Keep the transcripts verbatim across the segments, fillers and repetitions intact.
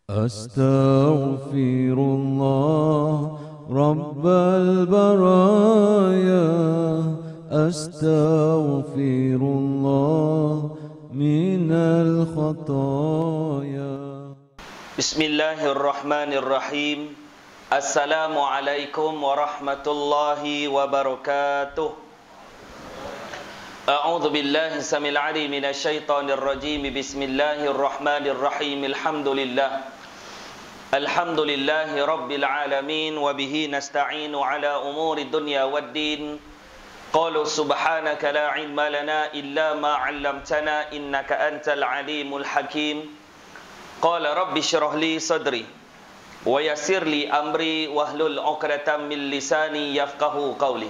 Astaghfirullah Rabbal baraya, Astaghfirullah minal khataya. Bismillahirrahmanirrahim. Assalamualaikum warahmatullahi wabarakatuh. A'udzu billahi samil alim minasy syaithanir rajim. Bismillahirrahmanirrahim. Alhamdulillah. Alhamdulillahi rabbil alamin wa bihi nasta'inu ala umuri dunya waddin. Qalu subhanaka la ilma lana illa ma 'allamtana innaka antal alimul hakim. Qala rabbi shrah li sadri wa yassir li amri wahlul 'uqdatam min lisani yafqahu qawli.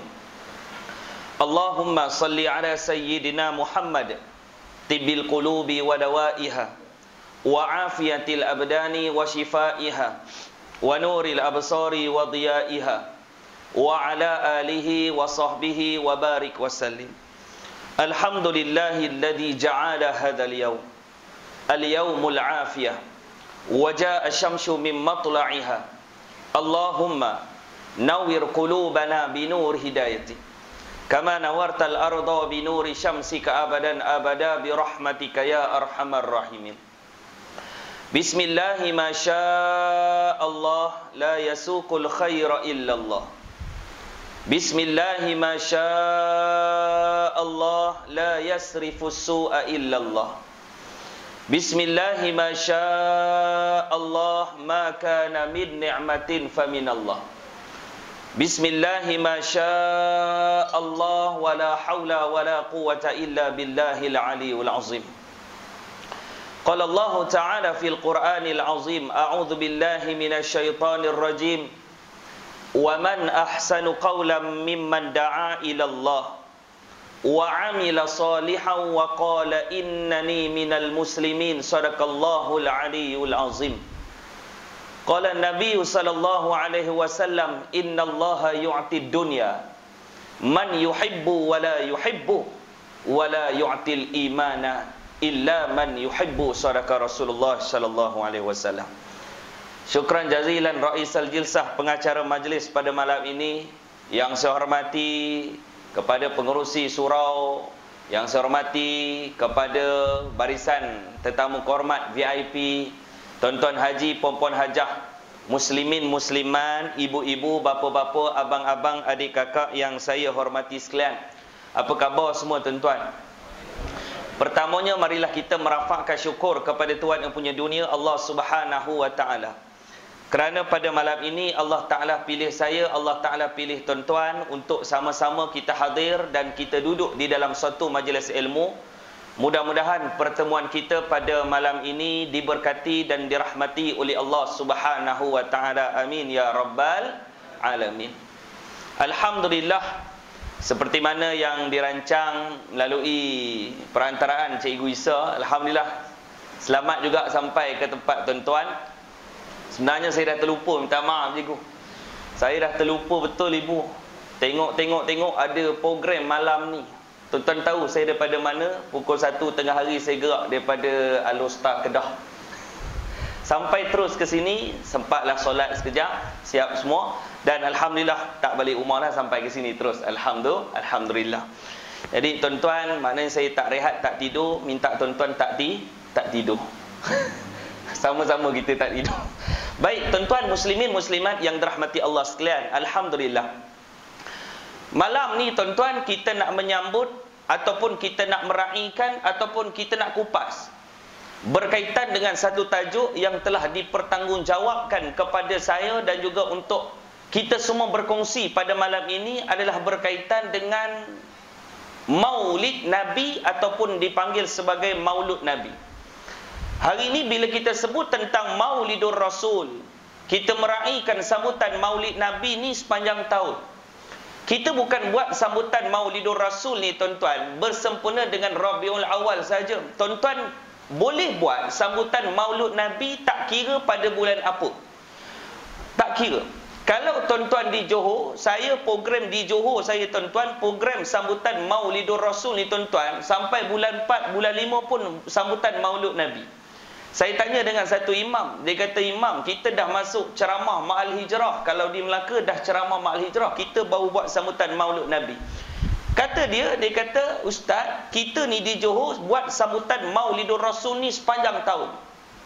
Allahumma salli ala sayyidina Muhammad tibbil qulubi wa dawaiha wa afiyatil abdani wa shifaiha wa nuril absari wa diyaiha wa ala alihi wa sahbihi wa barik wa sallim. Alhamdulillahi alladhi ja'ala hadzal yawm al-yawmul afiyah wa jaa asy-syamsu min matla'iha. Allahumma nawwir qulubana bi nur hidayati kama nawartal arda bi nuri syamsika abadan abada bi rahmatika ya arhamar rahimin. Bismillahi ma sya'allah la yasuqul khaira illallah. Bismillahi ma sya'allah la yasrifus su'a illallah. Bismillahi ma sya'allah ma kana min ni'matin faminallah. Bismillahi ma sya'allah wa la hawla wa la quwwata illa billahil aliyyil azim. Qala Allah Ta'ala fil Qur'anil azim, a'udzu billahi minasy syaithanir rajim. Wa man ahsanu qawlan mimman da'a ila Allah wa 'amila salihan wa qala innani minal muslimin. Shadaqallahul aliyyul azim. Qala Nabi sallallahu alaihi wasallam, innallaha yu'tid dunya man yuhibbu wa la yuhibbu wa la yu'til imana illa man yuhibbu. Sadaqa Rasulullah sallallahu alaihi wasallam. Syukran jazilan Raisal Jilsah, pengacara majlis pada malam ini. Yang saya hormati kepada pengerusi surau, yang saya hormati kepada barisan tetamu kehormat V I P, tuan-tuan haji, puan-puan hajah, muslimin, musliman, ibu-ibu, bapa-bapa, abang-abang, adik kakak yang saya hormati sekalian. Apa khabar semua tuan-tuan? Pertamanya marilah kita merafakkan syukur kepada Tuhan yang punya dunia, Allah Subhanahu wa taala. Kerana pada malam ini Allah Taala pilih saya, Allah Taala pilih tuan-tuan untuk sama-sama kita hadir dan kita duduk di dalam suatu majlis ilmu. Mudah-mudahan pertemuan kita pada malam ini diberkati dan dirahmati oleh Allah Subhanahu wa taala. Amin ya rabbal alamin. Alhamdulillah, seperti mana yang dirancang melalui perantaraan Cikgu Isa, alhamdulillah selamat juga sampai ke tempat tuan-tuan. Sebenarnya saya dah terlupa, minta maaf Cikgu. Saya dah terlupa betul Ibu. Tengok-tengok-tengok ada program malam ni. Tuan-tuan tahu saya daripada mana? Pukul satu tengah hari saya gerak daripada Al-Usta Kedah. Sampai terus ke sini, sempatlah solat sekejap, siap semua. Dan alhamdulillah tak balik rumah lah, sampai ke sini terus. Alhamdulillah, alhamdulillah. Jadi tuan-tuan, maknanya saya tak rehat, tak tidur, minta tuan-tuan tak ti, tak tidur. Sama-sama kita tak tidur. Baik, tuan-tuan muslimin muslimat yang dirahmati Allah sekalian, alhamdulillah. Malam ni tuan-tuan kita nak menyambut ataupun kita nak meraihkan ataupun kita nak kupas berkaitan dengan satu tajuk yang telah dipertanggungjawabkan kepada saya dan juga untuk kita semua berkongsi pada malam ini adalah berkaitan dengan Maulid Nabi ataupun dipanggil sebagai Maulud Nabi. Hari ini bila kita sebut tentang Maulidur Rasul, kita meraihkan sambutan Maulid Nabi ni sepanjang tahun. Kita bukan buat sambutan Maulidur Rasul ni tuan-tuan bersempena dengan Rabiul Awal saja. Tuan-tuan boleh buat sambutan Maulud Nabi tak kira pada bulan apa. Tak kira. Kalau tuan-tuan di Johor, saya program di Johor saya tuan-tuan, program sambutan Maulidur Rasul ni tuan-tuan, sampai bulan empat, bulan lima pun sambutan Maulud Nabi. Saya tanya dengan satu imam, dia kata, imam, kita dah masuk ceramah Ma'al Hijrah. Kalau di Melaka dah ceramah Ma'al Hijrah, kita baru buat sambutan Maulud Nabi. Kata dia, dia kata, ustaz, kita ni di Johor buat sambutan Maulidur Rasul ni sepanjang tahun.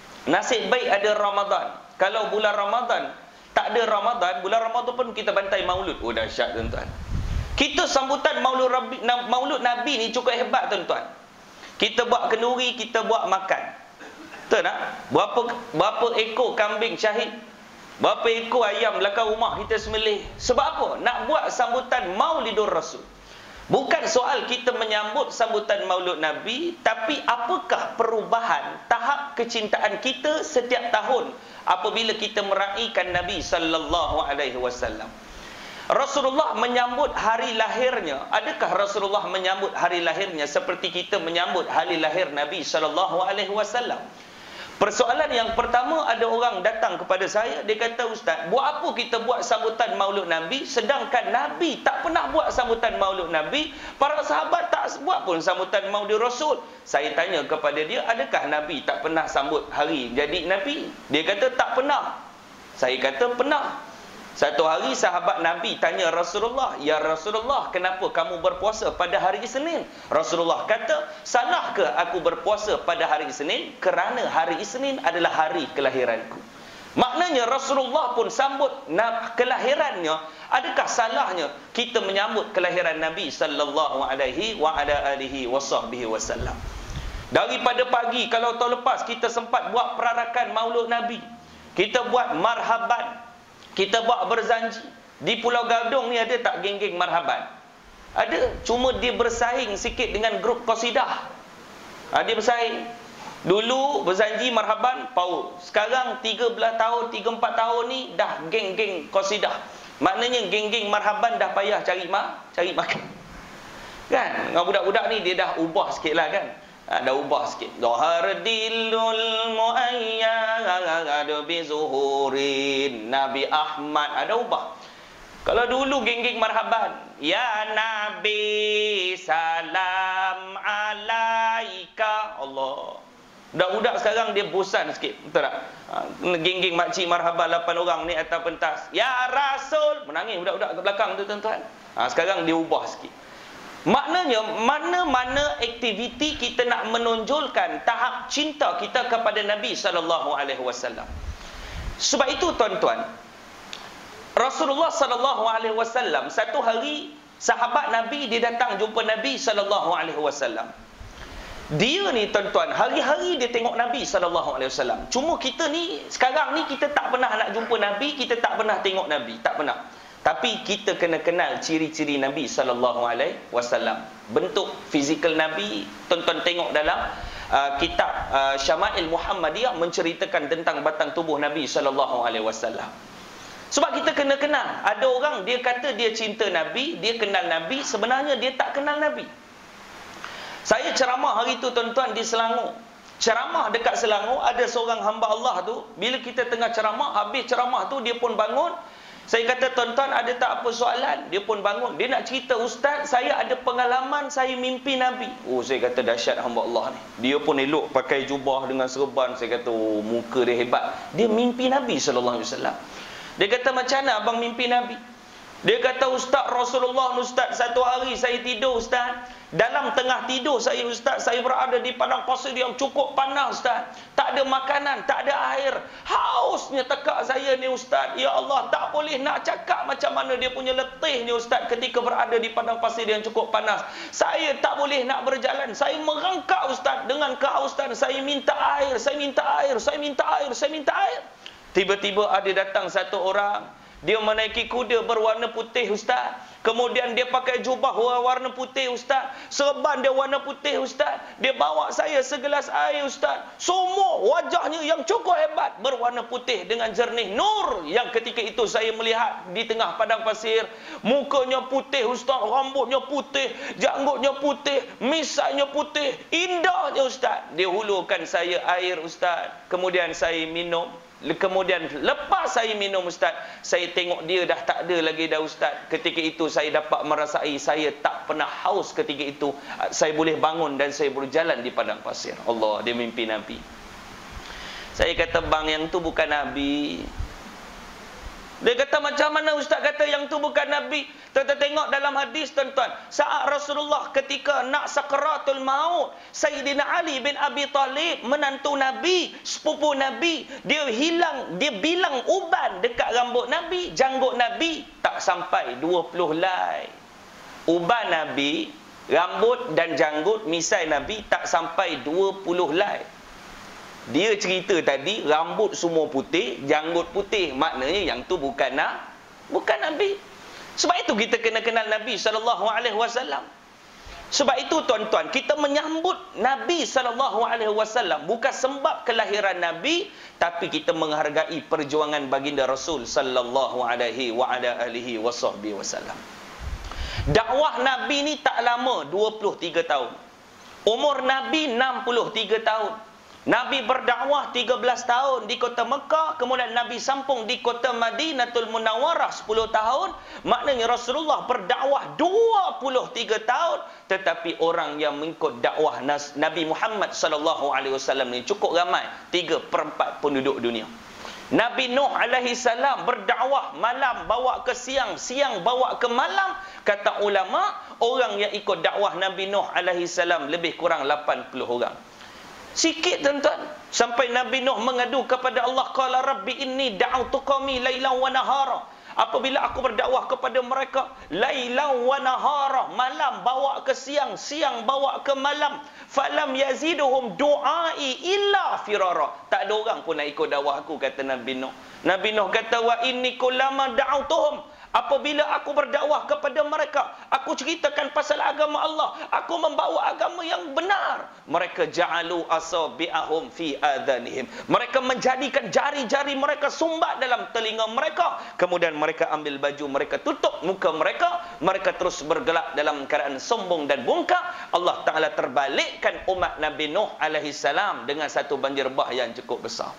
Nasib baik ada Ramadan. Kalau bulan Ramadan tak ada Ramadan, bulan Ramadan pun kita bantai maulud. Oh, dahsyat tuan-tuan. Kita sambutan Maulud Nabi, Maulud Nabi ni cukup hebat tuan-tuan. Kita buat kenduri, kita buat makan. Betul tak? Berapa berapa ekor kambing syahid? Berapa ekor ayam belakang rumah kita sembelih? Sebab apa? Nak buat sambutan Maulidur Rasul. Bukan soal kita menyambut sambutan Maulud Nabi, tapi apakah perubahan tahap kecintaan kita setiap tahun apabila kita meraihkan Nabi sallallahu alaihi wasallam. Rasulullah menyambut hari lahirnya. Adakah Rasulullah menyambut hari lahirnya seperti kita menyambut hari lahir Nabi sallallahu alaihi wasallam? Persoalan yang pertama, ada orang datang kepada saya, dia kata, ustaz, buat apa kita buat sambutan Maulud Nabi sedangkan Nabi tak pernah buat sambutan Maulud Nabi, para sahabat tak buat pun sambutan Maulid Rasul. Saya tanya kepada dia, adakah Nabi tak pernah sambut hari jadi Nabi? Dia kata tak pernah. Saya kata pernah. Satu hari sahabat Nabi tanya Rasulullah, ya Rasulullah, kenapa kamu berpuasa pada hari Isnin? Rasulullah kata, salah ke aku berpuasa pada hari Isnin? Kerana hari Isnin adalah hari kelahiranku. Maknanya Rasulullah pun sambut kelahirannya. Adakah salahnya kita menyambut kelahiran Nabi sallallahu alaihi wa ala alihi wasahbihi wasallam? Daripada pagi, kalau tahun lepas kita sempat buat perarakan Maulud Nabi, kita buat marhaban, kita buat berzanji. Di Pulau Gadung ni ada tak geng-geng marhaban? Ada, cuma dia bersaing sikit dengan grup qasidah. Ha, dia bersaing. Dulu berzanji marhaban, power. Sekarang tiga belas tahun, tiga empat tahun ni dah geng-geng qasidah. Maknanya geng-geng marhaban dah payah cari mak, cari makan. Kan? Dengan budak-budak ni dia dah ubah sikit lah kan. Ada ubah sikit. Dohar dilul muayyad bi zuhurin Nabi Ahmad, ada ubah. Kalau dulu geng-geng marhaban, ya Nabi salam alaika Allah. Budak-budak sekarang dia bosan sikit, betul tak? Geng-geng makcik marhaban lapan orang ni atas pentas, ya Rasul, menangis budak-budak ke belakang tu tuan-tuan. Ha, sekarang dia ubah sikit. Maknanya, mana-mana aktiviti kita nak menonjolkan tahap cinta kita kepada Nabi sallallahu alaihi wasallam. Sebab itu tuan-tuan, Rasulullah sallallahu alaihi wasallam satu hari sahabat Nabi dia datang jumpa Nabi sallallahu alaihi wasallam. Dia ni tuan-tuan, hari-hari dia tengok Nabi sallallahu alaihi wasallam. Cuma kita ni sekarang ni kita tak pernah nak jumpa Nabi, kita tak pernah tengok Nabi, tak pernah. Tapi kita kena kenal ciri-ciri Nabi sallallahu alaihi wasallam. Bentuk fizikal Nabi, tuan-tuan tengok dalam uh, kitab uh, Syama'il Muhammadiyah menceritakan tentang batang tubuh Nabi sallallahu alaihi wasallam. Sebab kita kena kenal. Ada orang dia kata dia cinta Nabi, dia kenal Nabi, sebenarnya dia tak kenal Nabi. Saya ceramah hari tu tuan-tuan di Selangor. Ceramah dekat Selangor, ada seorang hamba Allah tu, bila kita tengah ceramah, habis ceramah tu dia pun bangun. Saya kata, tuan-tuan ada tak apa soalan? Dia pun bangun. Dia nak cerita, ustaz, saya ada pengalaman saya mimpi Nabi. Oh, saya kata dahsyat hamba Allah ni. Dia pun elok pakai jubah dengan serban. Saya kata, oh, muka dia hebat. Dia mimpi Nabi sallallahu alaihi wasallam. Dia kata, macam mana abang mimpi Nabi? Dia kata, ustaz Rasulullah, ustaz, satu hari saya tidur, ustaz. Dalam tengah tidur saya, ustaz, saya berada di padang pasir yang cukup panas, ustaz. Tak ada makanan, tak ada air. Hausnya tekak saya ni, ustaz. Ya Allah, tak boleh nak cakap macam mana dia punya letih ni, ustaz, ketika berada di padang pasir yang cukup panas. Saya tak boleh nak berjalan. Saya merangkak, ustaz, dengan kehausan. Saya minta air, saya minta air, saya minta air, saya minta air. Tiba-tiba ada datang satu orang. Dia menaiki kuda berwarna putih, ustaz. Kemudian dia pakai jubah warna putih, ustaz. Serban dia warna putih, ustaz. Dia bawa saya segelas air, ustaz. Semua wajahnya yang cukup hebat berwarna putih dengan jernih nur. Yang ketika itu saya melihat di tengah padang pasir. Mukanya putih, ustaz. Rambutnya putih, janggutnya putih, misainya putih. Indahnya, ustaz. Dia hulurkan saya air, ustaz. Kemudian saya minum. Kemudian lepas saya minum, ustaz, saya tengok dia dah tak ada lagi dah, ustaz. Ketika itu saya dapat merasai saya tak pernah haus ketika itu. Saya boleh bangun dan saya berjalan di padang pasir. Allah, dia mimpi Nabi. Saya kata, bang, yang tu bukan Nabi. Dia kata, macam mana ustaz kata yang tu bukan Nabi? Kita tengok dalam hadis, tuan-tuan, saat Rasulullah ketika nak sakaratul maut, Sayyidina Ali bin Abi Talib, menantu Nabi, sepupu Nabi, dia hilang, dia bilang uban dekat rambut Nabi, janggut Nabi, tak sampai dua puluh helai. Uban Nabi, rambut dan janggut misai Nabi tak sampai dua puluh helai. Dia cerita tadi, rambut semua putih, janggut putih, maknanya yang tu bukan na, bukan Nabi. Sebab itu kita kena kenal Nabi sallallahu alaihi wasallam. Sebab itu tuan-tuan, kita menyambut Nabi sallallahu alaihi wasallam bukan sebab kelahiran Nabi, tapi kita menghargai perjuangan baginda Rasul sallallahu alaihi wa ala alihi wasallam. Dakwah Nabi ni tak lama, dua puluh tiga tahun. Umur Nabi enam puluh tiga tahun. Nabi berdakwah tiga belas tahun di kota Mekah, kemudian Nabi sambung di kota Madinatul Munawwarah sepuluh tahun. Maknanya Rasulullah berdakwah dua puluh tiga tahun, tetapi orang yang mengikut dakwah Nabi Muhammad sallallahu alaihi wasallam ni cukup ramai, tiga per empat penduduk dunia. Nabi Nuh alaihi salam berdakwah malam bawa ke siang, siang bawa ke malam. Kata ulama, orang yang ikut dakwah Nabi Nuh alaihi salam lebih kurang lapan puluh orang. Sikit tuan-tuan. Sampai Nabi Nuh mengadu kepada Allah, qala rabbi inni da'autu qaumi lailan wa nahara. Apabila aku berdakwah kepada mereka lailan wa nahara, malam bawa ke siang, siang bawa ke malam, falam yaziduhum du'ai illa firara. Tak ada orang pun nak ikut dakwah aku, kata Nabi Nuh. Nabi Nuh kata, wa inni kullama da'autuhum, apabila aku berdakwah kepada mereka, aku ceritakan pasal agama Allah, aku membawa agama yang benar, mereka ja'alu asabi'ahum fi adhanihim, mereka menjadikan jari-jari mereka sumbat dalam telinga mereka, kemudian mereka ambil baju mereka tutup muka mereka, mereka terus bergelak dalam keadaan sombong dan bungkak. Allah Ta'ala terbalikkan umat Nabi Nuh alaihi salam dengan satu banjir bah yang cukup besar.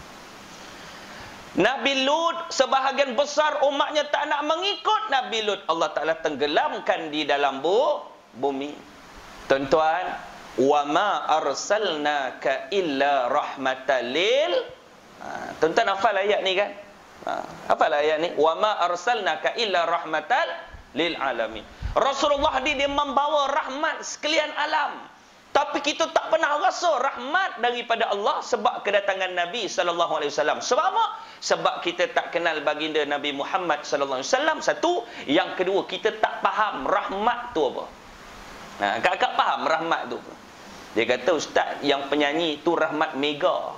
Nabi Lut, sebahagian besar umatnya tak nak mengikut Nabi Lut, Allah Ta'ala tenggelamkan di dalam bu, bumi. Tuan-tuan, wa ma arsalnaka illa rahmatan lil, ha, tuan-tuan hafal ayat ni kan? Ha, hafal ayat ni, wa ma arsalnaka illa rahmatan lil alamin. Rasulullah dia, dia membawa rahmat sekalian alam. Tapi kita tak pernah rasa rahmat daripada Allah sebab kedatangan Nabi sallallahu alaihi wasallam. Sebab apa? Sebab kita tak kenal baginda Nabi Muhammad sallallahu alaihi wasallam. Satu, yang kedua, kita tak faham rahmat tu apa. Nah, kakak faham rahmat tu. Dia kata, ustaz, yang penyanyi tu rahmat mega.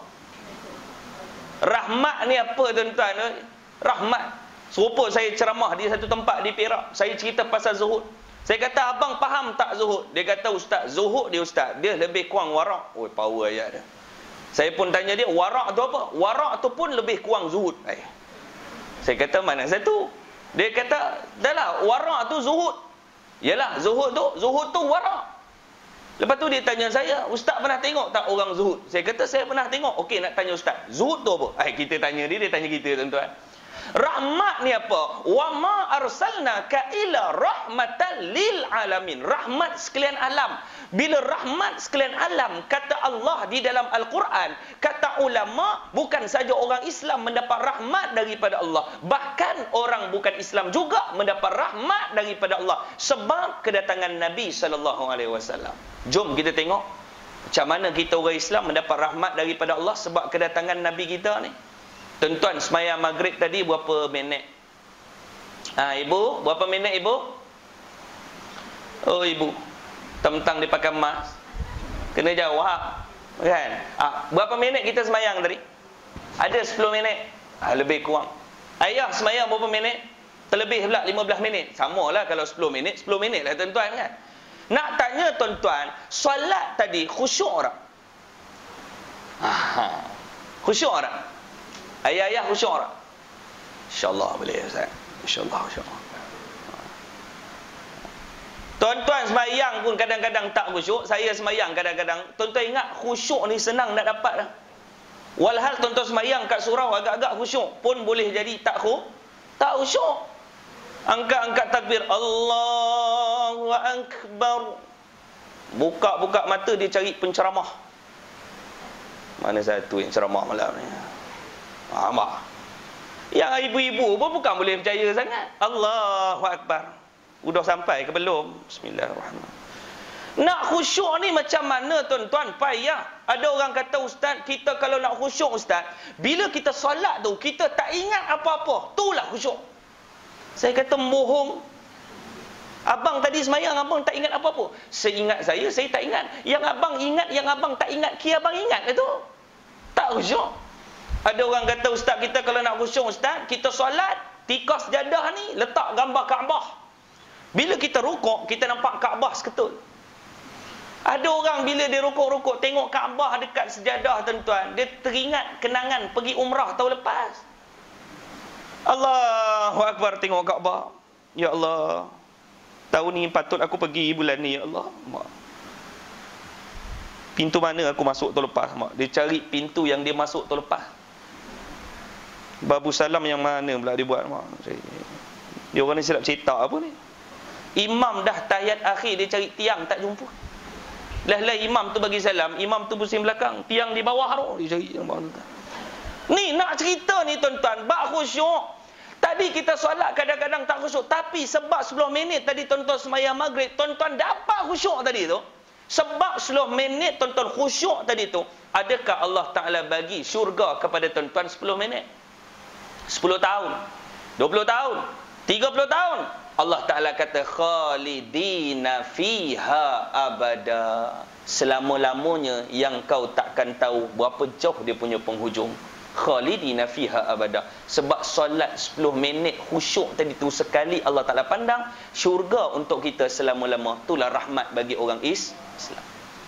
Rahmat ni apa tuan-tuan? Rahmat. Serupa saya ceramah di satu tempat di Perak, saya cerita pasal zuhud. Saya kata, abang faham tak zuhud? Dia kata, ustaz, zuhud dia ustaz, dia lebih kurang warak. Oh, power ayat dia. Saya pun tanya dia, warak tu apa? Warak tu pun lebih kurang zuhud. Eh. Saya kata, mana satu? Dia kata, dah lah, warak tu zuhud. Yalah, zuhud tu, zuhud tu warak. Lepas tu dia tanya saya, ustaz pernah tengok tak orang zuhud? Saya kata, saya pernah tengok. Okey, nak tanya ustaz, zuhud tu apa? Eh, kita tanya dia, dia tanya kita, tuan-tuan. Rahmat ni apa? Wa ma arsalnaka illa rahmatan lil alamin. Rahmat sekalian alam. Bila rahmat sekalian alam, kata Allah di dalam Al-Quran, kata ulama, bukan saja orang Islam mendapat rahmat daripada Allah, bahkan orang bukan Islam juga mendapat rahmat daripada Allah sebab kedatangan Nabi sallallahu alaihi wasallam. Jom kita tengok macam mana kita orang Islam mendapat rahmat daripada Allah sebab kedatangan Nabi kita ni. Tuan-tuan, sembahyang maghrib tadi berapa minit? Ha, ibu, berapa minit ibu? Oh, ibu. Tentang dia pakai emas. Kena jawab. Kan? Ha, berapa minit kita sembahyang tadi? Ada sepuluh minit. Ha, lebih kurang. Ayah sembahyang berapa minit? Terlebih pula lima belas minit. Samalah kalau sepuluh minit, sepuluh minit lah tuan-tuan kan? Nak tanya tuan-tuan, solat tadi khusyuk tak? Ha, khusyuk tak? Ayah-ayah khusyuk tak? InsyaAllah boleh Ustaz. InsyaAllah, insyaAllah. Tuan-tuan sembahyang pun kadang-kadang tak khusyuk. Saya sembahyang kadang-kadang. Tuan-tuan ingat khusyuk ni senang nak dapat dah. Walhal tuan-tuan sembahyang kat surau agak-agak khusyuk pun boleh jadi tak khu, tak khusyuk. Angkat-angkat takbir, Allahu Akbar. Buka-buka mata dia cari penceramah. Mana satu yang ceramah malam ni? Abah. Yang ibu-ibu pun bukan boleh percaya sangat. Allahu Akbar. Udah sampai ke belum? Bismillahirrahmanirrahim. Nak khusyuk ni macam mana tuan-tuan? Payah. Ada orang kata, ustaz, kita kalau nak khusyuk ustaz, bila kita solat tu, kita tak ingat apa-apa. Itulah khusyuk. Saya kata bohong. Abang tadi semayang, abang tak ingat apa-apa. Seingat saya, saya tak ingat. Yang abang ingat, yang abang tak ingat, kira abang ingat ke tu? Tak khusyuk. Ada orang kata, ustaz, kita kalau nak khusyuk ustaz, kita solat, tikas jadah ni, letak gambar Kaabah. Bila kita rukuk, kita nampak Kaabah seketul. Ada orang bila dia rukuk-rukuk, tengok Kaabah dekat sejadah tuan-tuan, dia teringat kenangan pergi umrah tahun lepas. Allahu Akbar, tengok Kaabah. Ya Allah, tahun ni patut aku pergi bulan ni, ya Allah. Mak. Pintu mana aku masuk tahun lepas? Mak. Dia cari pintu yang dia masuk tahun lepas. Babu salam yang mana pula dia buat? Mak. Dia orang ni silap cetak apa ni? Imam dah tahiyat akhir, dia cari tiang tak jumpa. Lah-lah imam tu bagi salam, imam tu pusing belakang, tiang di bawah tu, dia cari yang bawah tu. Ni nak cerita ni tuan-tuan, bab khusyuk. Tadi kita solat kadang-kadang tak khusyuk, tapi sebab sepuluh minit tadi tuan-tuan sembahyang maghrib, tuan-tuan dapat khusyuk tadi tu. Sebab sepuluh minit tuan-tuan khusyuk tadi tu, adakah Allah Ta'ala bagi syurga kepada tuan-tuan sepuluh minit? sepuluh tahun, dua puluh tahun, tiga puluh tahun. Allah Ta'ala kata khalidina fiha abada. Selama-lamanya yang kau takkan tahu berapa jauh dia punya penghujung. Khalidina fiha abada. Sebab solat sepuluh minit khusyuk tadi tu, sekali Allah Ta'ala pandang, syurga untuk kita selama-lama. Itulah rahmat bagi orang Islam.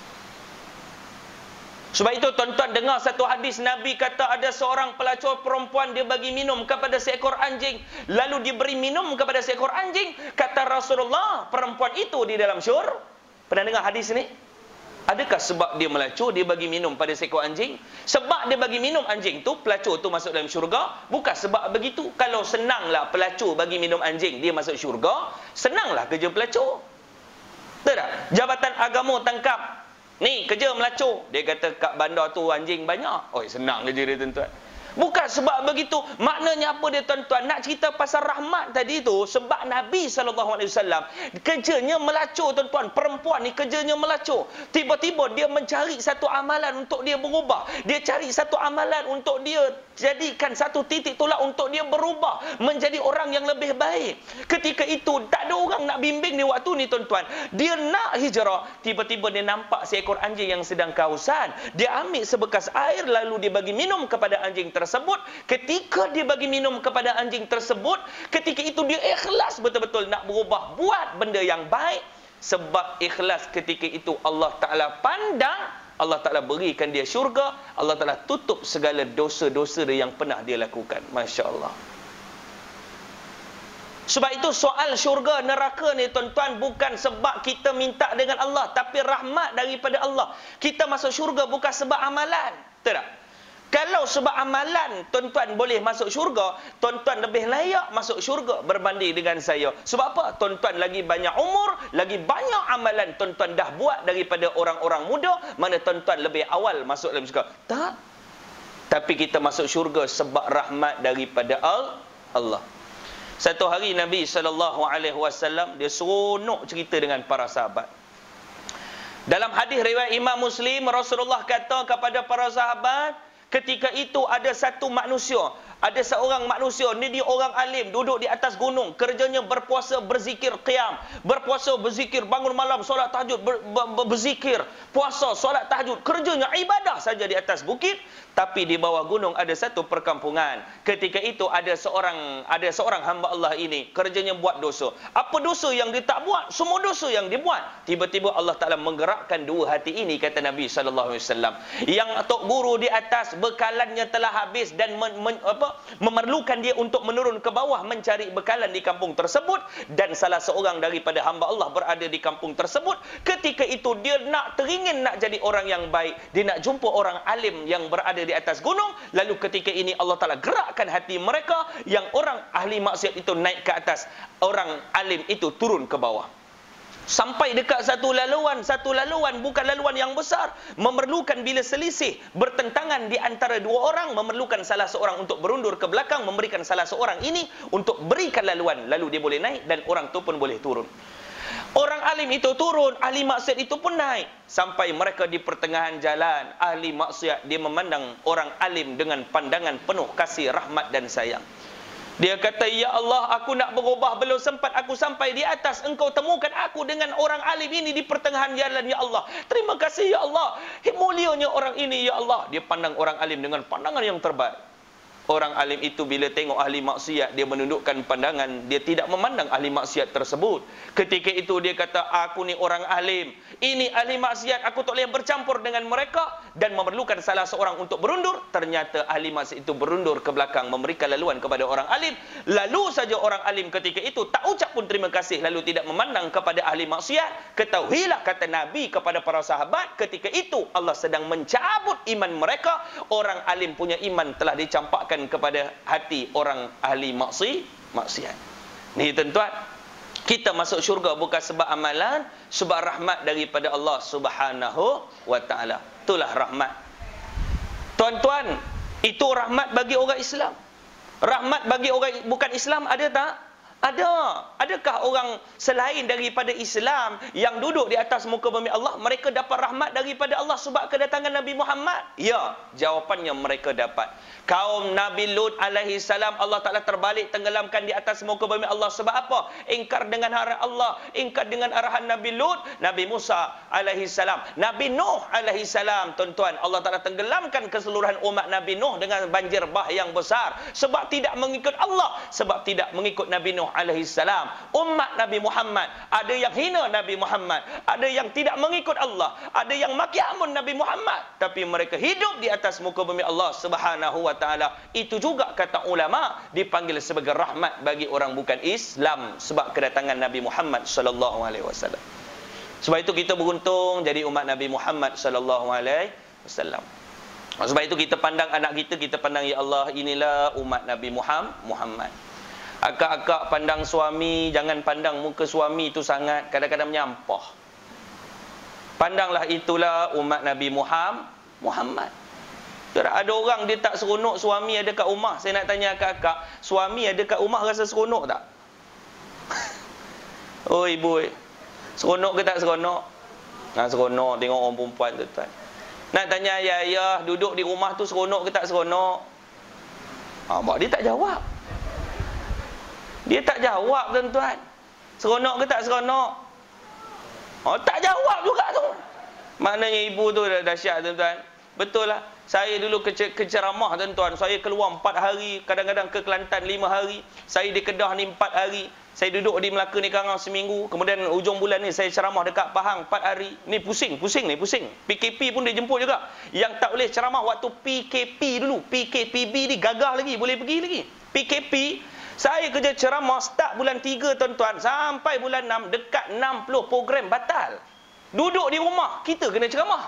Sebab itu tuan-tuan dengar satu hadis, Nabi kata ada seorang pelacur perempuan, dia bagi minum kepada seekor anjing, lalu diberi minum kepada seekor anjing. Kata Rasulullah, perempuan itu di dalam syurga. Pernah dengar hadis ni? Adakah sebab dia melacur, dia bagi minum pada seekor anjing? Sebab dia bagi minum anjing tu, pelacur tu masuk dalam syurga? Bukan sebab begitu. Kalau senanglah pelacur bagi minum anjing, dia masuk syurga, senanglah kerja pelacur. Betul tak? Jabatan agama tangkap, ni kerja melacur, dia kata kat bandar tu anjing banyak. Oh, senang kerja dia tuan-tuan. Bukan sebab begitu. Maknanya apa dia tuan-tuan? Nak cerita pasal rahmat tadi tu, sebab Nabi sallallahu alaihi wasallam kerjanya melacur tuan-tuan. Perempuan ni kerjanya melacur. Tiba-tiba dia mencari satu amalan untuk dia berubah. Dia cari satu amalan untuk dia jadikan satu titik tolak untuk dia berubah menjadi orang yang lebih baik. Ketika itu tak ada orang nak bimbing dia waktu ni tuan-tuan. Dia nak hijrah, tiba-tiba dia nampak seekor anjing yang sedang kehausan. Dia ambil sebekas air lalu dia bagi minum kepada anjing tersebut. Ketika dia bagi minum kepada anjing tersebut, ketika itu dia ikhlas betul-betul nak berubah, buat benda yang baik. Sebab ikhlas ketika itu Allah Ta'ala pandang, Allah Ta'ala berikan dia syurga, Allah Ta'ala tutup segala dosa-dosa dia yang pernah dia lakukan. Masya Allah. Sebab itu soal syurga neraka ni tuan-tuan, bukan sebab kita minta dengan Allah, tapi rahmat daripada Allah. Kita masuk syurga bukan sebab amalan. Betul tak? Kalau sebab amalan tuan-tuan boleh masuk syurga, tuan-tuan lebih layak masuk syurga berbanding dengan saya. Sebab apa? Tuan-tuan lagi banyak umur, lagi banyak amalan tuan-tuan dah buat daripada orang-orang muda, mana tuan-tuan lebih awal masuk dalam syurga. Tak. Tapi kita masuk syurga sebab rahmat daripada Allah. Satu hari Nabi sallallahu alaihi wasallam dia seronok cerita dengan para sahabat. Dalam hadis riwayat Imam Muslim, Rasulullah kata kepada para sahabat, ketika itu ada satu manusia, ada seorang manusia, ni dia orang alim, duduk di atas gunung, kerjanya berpuasa, berzikir, qiyam, berpuasa, berzikir, bangun malam, solat tahajud, ber, ber, berzikir, puasa, solat tahajud, kerjanya ibadah saja di atas bukit. Tapi di bawah gunung ada satu perkampungan. Ketika itu ada seorang ada seorang hamba Allah ini, kerjanya buat dosa. Apa dosa yang dia tak buat? Semua dosa yang dia buat. Tiba-tiba Allah Ta'ala menggerakkan dua hati ini, kata Nabi sallallahu alaihi wasallam. Yang tok guru di atas bekalannya telah habis dan men, men, apa, memerlukan dia untuk menurun ke bawah mencari bekalan di kampung tersebut, dan salah seorang daripada hamba Allah berada di kampung tersebut. Ketika itu dia nak teringin nak jadi orang yang baik, dia nak jumpa orang alim yang berada di atas gunung. Lalu ketika ini Allah Ta'ala gerakkan hati mereka, yang orang ahli maksiat itu naik ke atas, orang alim itu turun ke bawah. Sampai dekat satu laluan, satu laluan bukan laluan yang besar, memerlukan bila selisih, bertentangan di antara dua orang, memerlukan salah seorang untuk berundur ke belakang, memberikan salah seorang ini untuk berikan laluan, lalu dia boleh naik dan orang tu pun boleh turun. Orang alim itu turun, ahli maksiat itu pun naik. Sampai mereka di pertengahan jalan, ahli maksiat dia memandang orang alim dengan pandangan penuh kasih, rahmat dan sayang. Dia kata, ya Allah, aku nak berubah, belum sempat aku sampai di atas, engkau temukan aku dengan orang alim ini di pertengahan jalan, ya Allah. Terima kasih, ya Allah. Mulianya orang ini, ya Allah. Dia pandang orang alim dengan pandangan yang terbaik. Orang alim itu bila tengok ahli maksiat, dia menundukkan pandangan, dia tidak memandang ahli maksiat tersebut. Ketika itu dia kata, aku ni orang alim, ini ahli maksiat, aku tak boleh bercampur dengan mereka, dan memerlukan salah seorang untuk berundur. Ternyata ahli maksiat itu berundur ke belakang, memberikan laluan kepada orang alim. Lalu saja orang alim ketika itu tak ucap pun terima kasih, lalu tidak memandang kepada ahli maksiat. Ketahuilah, kata Nabi kepada para sahabat, ketika itu Allah sedang mencabut iman mereka. Orang alim punya iman telah dicampakkan kepada hati orang ahli maksi, maksiat. Ni tuan-tuan, kita masuk syurga bukan sebab amalan, sebab rahmat daripada Allah Subhanahu wa taala. Itulah rahmat. Tuan-tuan, itu rahmat bagi orang Islam. Rahmat bagi orang bukan Islam ada tak? Ada. Adakah orang selain daripada Islam yang duduk di atas muka bumi Allah, mereka dapat rahmat daripada Allah sebab kedatangan Nabi Muhammad? Ya, jawapannya mereka dapat. Kaum Nabi Lut alaihi salam, Allah Ta'ala terbalik tenggelamkan di atas muka bumi Allah. Sebab apa? Ingkar dengan arahan Allah, ingkar dengan arahan Nabi Lut. Nabi Musa alaihi salam, Nabi Nuh alaihi salam, tuan-tuan, Allah Ta'ala tenggelamkan keseluruhan umat Nabi Nuh dengan banjir bah yang besar. Sebab tidak mengikut Allah, sebab tidak mengikut Nabi Nuh alaihi salam. Umat Nabi Muhammad, ada yang hina Nabi Muhammad, ada yang tidak mengikut Allah, ada yang maki amun Nabi Muhammad, tapi mereka hidup di atas muka bumi Allah Subhanahu wa taala. Itu juga kata ulama dipanggil sebagai rahmat bagi orang bukan Islam sebab kedatangan Nabi Muhammad sallallahu alaihi wasallam. Sebab itu kita beruntung jadi umat Nabi Muhammad sallallahu alaihi wasallam. Sebab itu kita pandang anak kita, kita pandang, ya Allah, inilah umat Nabi Muhammad. Akak-akak pandang suami, jangan pandang muka suami itu sangat, kadang-kadang menyampah. Pandanglah itulah umat Nabi Muhammad. Ada orang dia tak seronok suami ada kat rumah. Saya nak tanya akak-akak, suami ada kat rumah rasa seronok tak? Oh ibu, seronok ke tak seronok? Nah, seronok tengok orang perempuan tu, tuan. Nak tanya ayah-ayah, duduk di rumah tu seronok ke tak seronok? Ah, dia tak jawab. Dia tak jawab, tuan-tuan. Seronok ke tak seronok? Oh, tak jawab juga tu. Maknanya ibu tu dah dahsyat, tuan-tuan. Betul lah. Saya dulu ke, ke ceramah, tuan-tuan. Saya keluar empat hari, kadang-kadang ke Kelantan lima hari. Saya di Kedah ni empat hari. Saya duduk di Melaka ni Karang seminggu. Kemudian ujung bulan ni saya ceramah dekat Pahang empat hari. Ni pusing, pusing ni, pusing. P K P pun dia jemput juga. Yang tak boleh ceramah waktu P K P dulu. P K P B ni gagah lagi, boleh pergi lagi. P K P, saya kerja ceramah start bulan tiga, tuan-tuan, sampai bulan enam, dekat enam puluh program batal. Duduk di rumah, kita kena ceramah.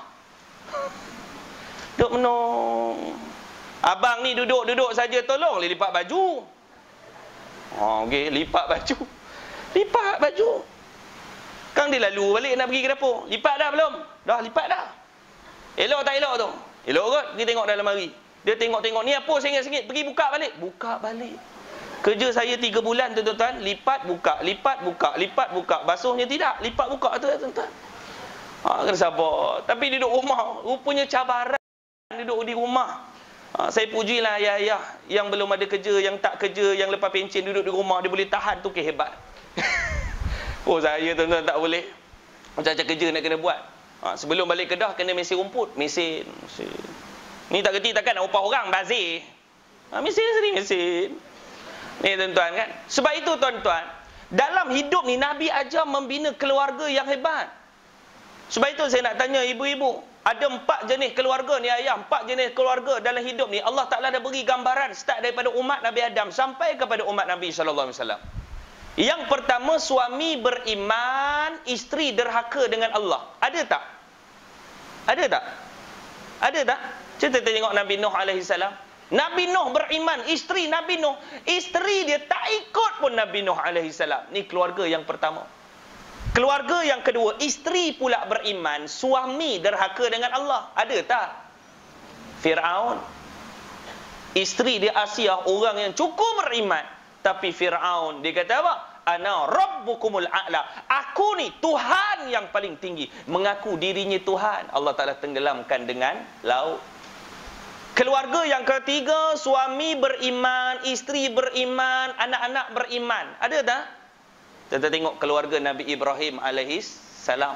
Duduk menung. Abang ni duduk-duduk saja, tolong lipat baju. Oh, okey, lipat baju. Lipat baju. Kang dia lalu balik nak pergi ke dapur. Lipat dah belum? Dah lipat dah. Elok tak elok tu? Elok kot, pergi tengok dalam hari. Dia tengok-tengok, ni apa sengit-sengit, pergi buka balik. Buka balik. Kerja saya tiga bulan tu, tuan-tuan, lipat buka, lipat buka, lipat buka. Basuhnya tidak, lipat buka tu, tuan-tuan. Ha, kena sabar. Tapi duduk rumah, rupanya cabaran duduk di rumah. Ha, saya pujilah ayah-ayah yang belum ada kerja, yang tak kerja, yang lepas pencen duduk di rumah, dia boleh tahan tu, ke hebat. Oh, saya tuan-tuan tak boleh. Macam-macam kerja nak kena buat. Ha, sebelum balik Kedah kena mesin rumput, mesin. mesin. Ni tak kerti takkan nak upah orang bazir. Ha, mesin sendiri mesin. Ni tuan-tuan kan. Sebab itu tuan-tuan, dalam hidup ni Nabi ajar membina keluarga yang hebat. Sebab itu saya nak tanya ibu-ibu, ada empat jenis keluarga ni ayah, empat jenis keluarga dalam hidup ni. Allah Ta'ala dah beri gambaran start daripada umat Nabi Adam sampai kepada umat Nabi sallallahu alaihi wasallam. Yang pertama, suami beriman, isteri derhaka dengan Allah. Ada tak? Ada tak? Ada tak? Kita tengok Nabi Nuh alaihi salam. Nabi Nuh beriman, isteri Nabi Nuh, isteri dia tak ikut pun Nabi Nuh alaihi salam. Ni keluarga yang pertama. Keluarga yang kedua, isteri pula beriman, suami derhaka dengan Allah. Ada tak? Fir'aun. Isteri dia Asiyah, orang yang cukup beriman. Tapi Fir'aun, dia kata apa? Ana rabbukumul a'la. Aku ni Tuhan yang paling tinggi. Mengaku dirinya Tuhan. Allah Ta'ala tenggelamkan dengan laut. Keluarga yang ketiga, suami beriman, isteri beriman, anak-anak beriman. Ada tak? Kita tengok keluarga Nabi Ibrahim alaihis salam.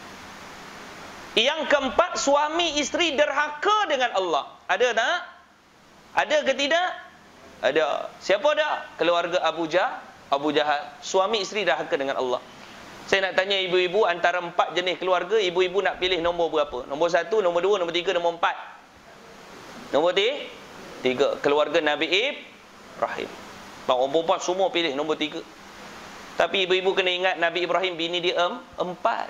Yang keempat, suami isteri derhaka dengan Allah. Ada tak? Ada ke tidak? Ada. Siapa dah? Keluarga Abu Jah, Abu Jahal. Suami isteri derhaka dengan Allah. Saya nak tanya ibu-ibu, antara empat jenis keluarga, ibu-ibu nak pilih nombor berapa? Nombor satu, nombor dua, nombor tiga, nombor empat. Nombor tiga, tiga. Keluarga Nabi Ibrahim. Orang perempuan semua pilih nombor tiga. Tapi ibu-ibu kena ingat, Nabi Ibrahim bini dia em, empat.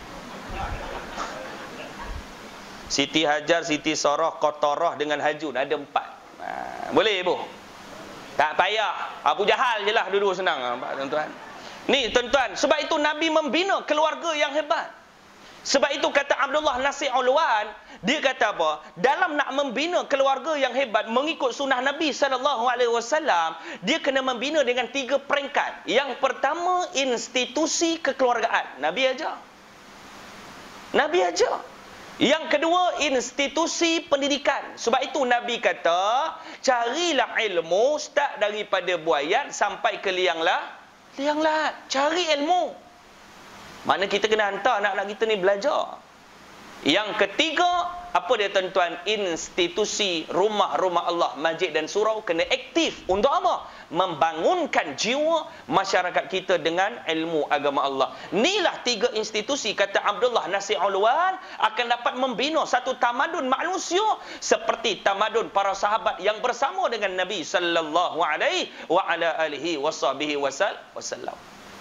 Siti Hajar, Siti Sarah, Qatarah dengan Hajun. Ada empat. Ha, boleh ibu? Tak payah. Abu Jahal je lah, dua-dua senang. Nampak tuan-tuan? Ni tuan-tuan, sebab itu Nabi membina keluarga yang hebat. Sebab itu kata Abdullah Nasir Ulwan, dia kata apa? Dalam nak membina keluarga yang hebat mengikut sunnah Nabi sallallahu alaihi wasallam, dia kena membina dengan tiga peringkat. Yang pertama, institusi kekeluargaan. Nabi ajar. Nabi ajar. Yang kedua, institusi pendidikan. Sebab itu Nabi kata, carilah ilmu start daripada buayat sampai ke liang lah, liang lahat. Cari ilmu. Mana kita kena hantar anak-anak kita ni belajar. Yang ketiga, apa dia tuan-tuan? Institusi rumah-rumah Allah, masjid dan surau kena aktif. Untuk apa? Membangunkan jiwa masyarakat kita dengan ilmu agama Allah. Inilah tiga institusi, kata Abdullah Nasir Ulwan, akan dapat membina satu tamadun manusia seperti tamadun para sahabat yang bersama dengan Nabi sallallahu alaihi wa ala alihi washabihi wasallam.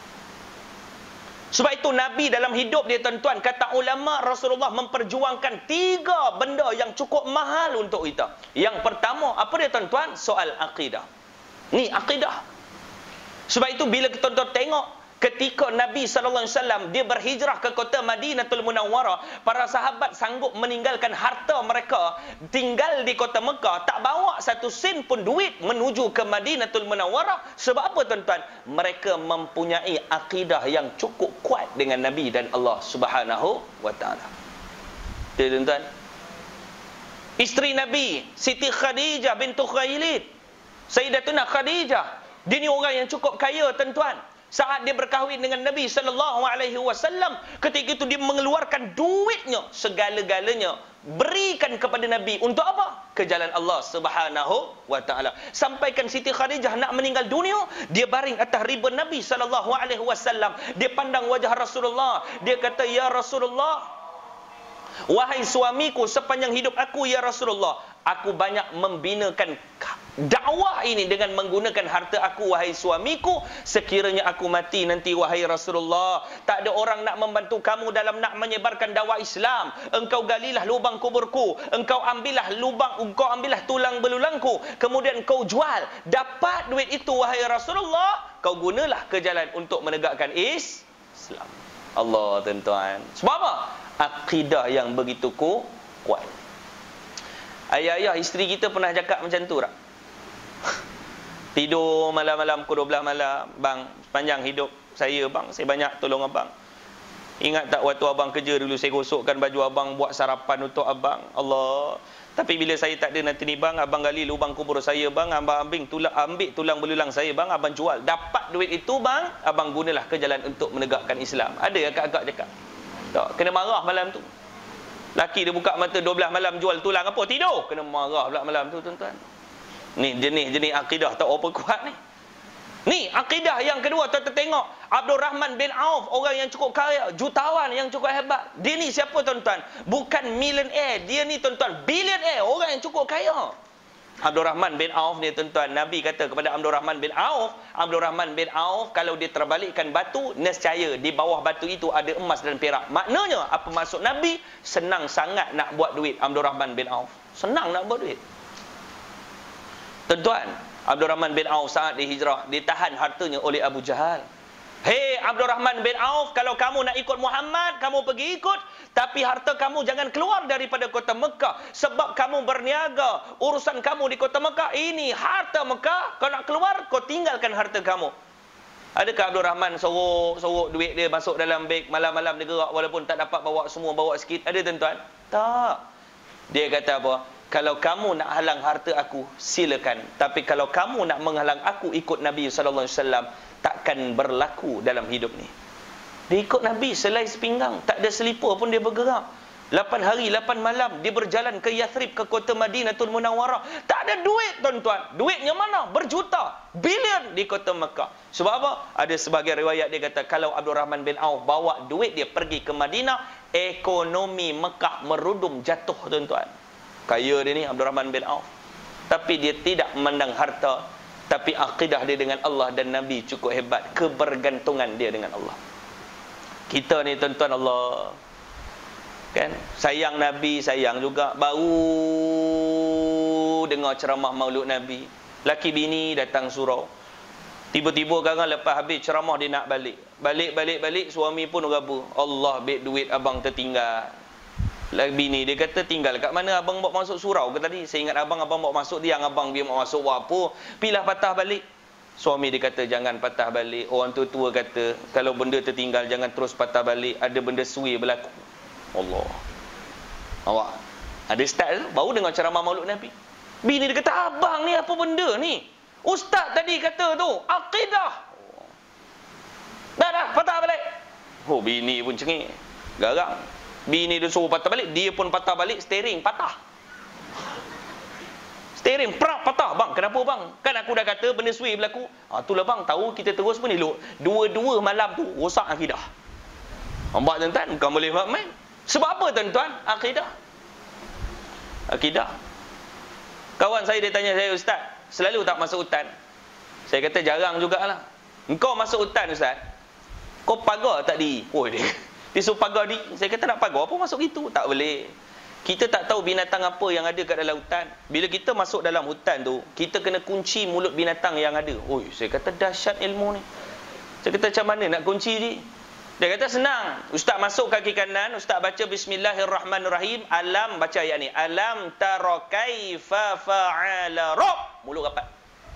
Sebab itu Nabi dalam hidup dia tuan-tuan, kata ulama, Rasulullah memperjuangkan tiga benda yang cukup mahal untuk kita. Yang pertama, apa dia tuan-tuan? Soal akidah. Ni akidah. Sebab itu bila kita tuan-tuan tengok ketika Nabi sallallahu alaihi wasallam dia berhijrah ke kota Madinatul Munawwarah, para sahabat sanggup meninggalkan harta mereka, tinggal di kota Mekah, tak bawa satu sen pun duit menuju ke Madinatul Munawwarah. Sebab apa tuan-tuan? Mereka mempunyai akidah yang cukup kuat dengan Nabi dan Allah Subhanahu wa taala. Tuan-tuan, isteri Nabi Siti Khadijah bintu Khuwailid, Sayyidatuna Khadijah, dia ni orang yang cukup kaya tuan-tuan. Saat dia berkahwin dengan Nabi sallallahu alaihi wasallam, ketika itu dia mengeluarkan duitnya segala-galanya, berikan kepada Nabi untuk apa? Ke jalan Allah Subhanahu wa taala. Sampaikan Siti Khadijah nak meninggal dunia, dia baring atas riba Nabi sallallahu alaihi wasallam. Dia pandang wajah Rasulullah, dia kata, "Ya Rasulullah, wahai suamiku, sepanjang hidup aku ya Rasulullah, aku banyak membinakan dakwah ini dengan menggunakan harta aku wahai suamiku. Sekiranya aku mati nanti wahai Rasulullah, tak ada orang nak membantu kamu dalam nak menyebarkan dakwah Islam. Engkau galilah lubang kuburku, engkau ambillah lubang, engkau ambillah tulang belulangku, kemudian kau jual. Dapat duit itu wahai Rasulullah, kau gunalah ke jalan untuk menegakkan Islam." Allah tuan-tuan. Sebab apa? Akidah yang begitu kuat. Ayah-ayah, isteri kita pernah cakap macam tu tak? Tidur malam-malam pukul dua belas malam, "Bang, sepanjang hidup saya bang, saya banyak tolong abang. Ingat tak waktu abang kerja dulu, saya gosokkan baju abang, buat sarapan untuk abang. Allah. Tapi bila saya tak ada nanti ni bang, abang gali lubang kubur saya bang, abang ambil tulang, ambil tulang belulang saya bang, abang jual. Dapat duit itu bang, abang gunalah ke jalan untuk menegakkan Islam." Ada akak-akak cakap? Tak, kena marah malam tu. Laki dia buka mata dua belas malam jual tulang apa? Tidur. Kena marah pula malam tu tuan-tuan. Ni jenis-jenis akidah tak apa kuat ni. Ni akidah yang kedua, tuan-tuan tengok Abdul Rahman bin Auf, orang yang cukup kaya, jutawan yang cukup hebat. Dia ni siapa tuan-tuan? Bukan millionaire, dia ni tuan-tuan billionaire, orang yang cukup kaya. Abdul Rahman bin Auf ni tuan-tuan, Nabi kata kepada Abdul Rahman bin Auf, Abdul Rahman bin Auf kalau dia terbalikkan batu, nescaya di bawah batu itu ada emas dan perak. Maknanya apa maksud Nabi? Senang sangat nak buat duit Abdul Rahman bin Auf. Senang nak buat duit. Tuan-tuan, Abdul Rahman bin Auf saat dia hijrah, ditahan hartanya oleh Abu Jahal. Hei Abdul Rahman bin Auf, kalau kamu nak ikut Muhammad, kamu pergi ikut, tapi harta kamu jangan keluar daripada kota Mekah, sebab kamu berniaga, urusan kamu di kota Mekah, ini harta Mekah, kau nak keluar, kau tinggalkan harta kamu. Adakah Abdul Rahman sorok-sorok duit dia masuk dalam beg, malam-malam dia gerak walaupun tak dapat bawa semua, bawa sikit? Ada tuan-tuan? Tak. Dia kata apa? Kalau kamu nak halang harta aku, silakan. Tapi kalau kamu nak menghalang aku ikut Nabi sallallahu alaihi wasallam, takkan berlaku dalam hidup ni. Dia ikut Nabi selai sepinggang, tak ada selipar pun dia bergerak. lapan hari, lapan malam dia berjalan ke Yathrib, ke kota Madinatul Munawwarah. Tak ada duit tuan-tuan. Duitnya mana? Berjuta, bilion di kota Mekah. Sebab apa? Ada sebagai riwayat dia kata, kalau Abdul Rahman bin Auf bawa duit dia pergi ke Madinah, ekonomi Mekah merudum jatuh tuan-tuan. Kaya dia ni Abdul Rahman bin Auf. Tapi dia tidak memandang harta, tapi akidah dia dengan Allah dan Nabi cukup hebat. Kebergantungan dia dengan Allah. Kita ni tuan-tuan, Allah kan sayang Nabi, sayang juga. Baru dengar ceramah Maulud Nabi, laki bini datang surau. Tiba-tiba sekarang lepas habis ceramah dia nak balik. Balik-balik-balik, suami pun rabu. Allah, beg duit abang tertinggal. Laki bini dia kata, tinggal kat mana abang bawa masuk surau ke tadi? Saya ingat abang abang bawa masuk dia, abang biar bawa masuk buat apa? Pilah patah balik. Suami dia kata, jangan patah balik. Orang tua-tua kata, kalau benda tertinggal jangan terus patah balik. Ada benda sui berlaku. Allah. Awak ada ustaz tu baru dengar ceramah Maulud Nabi. Bini dia kata, abang ni apa benda ni? Ustaz tadi kata tu akidah. Dah dah patah balik. Oh, bini pun cengik, garang. Bini dia suruh patah balik, dia pun patah balik. Steering patah. Steering prak patah. Bang, kenapa bang? Kan aku dah kata benda sui berlaku. Ah, itulah bang, tahu kita terus pun elok. Dua-dua malam tu rosak akidah. Nampak tuan-tuan? Bukan boleh main. Sebab apa tuan-tuan? Akidah. Akidah. Kawan saya dia tanya saya, ustaz, selalu tak masuk hutan? Saya kata jarang jugalah. Engkau masuk hutan ustaz, kau pagar tak diri? Oh, dia dia suruh pagar diri. Saya kata nak pagar apa masuk itu? Tak boleh. Kita tak tahu binatang apa yang ada kat dalam hutan. Bila kita masuk dalam hutan tu, kita kena kunci mulut binatang yang ada. Oh, saya kata dahsyat ilmu ni. Saya kata macam mana nak kunci ni? Dia kata senang. Ustaz masuk kaki kanan, ustaz baca bismillahirrahmanirrahim, alam, baca ayat ni. Alam tara kaifa fa'ala rabb. Mulut rapat.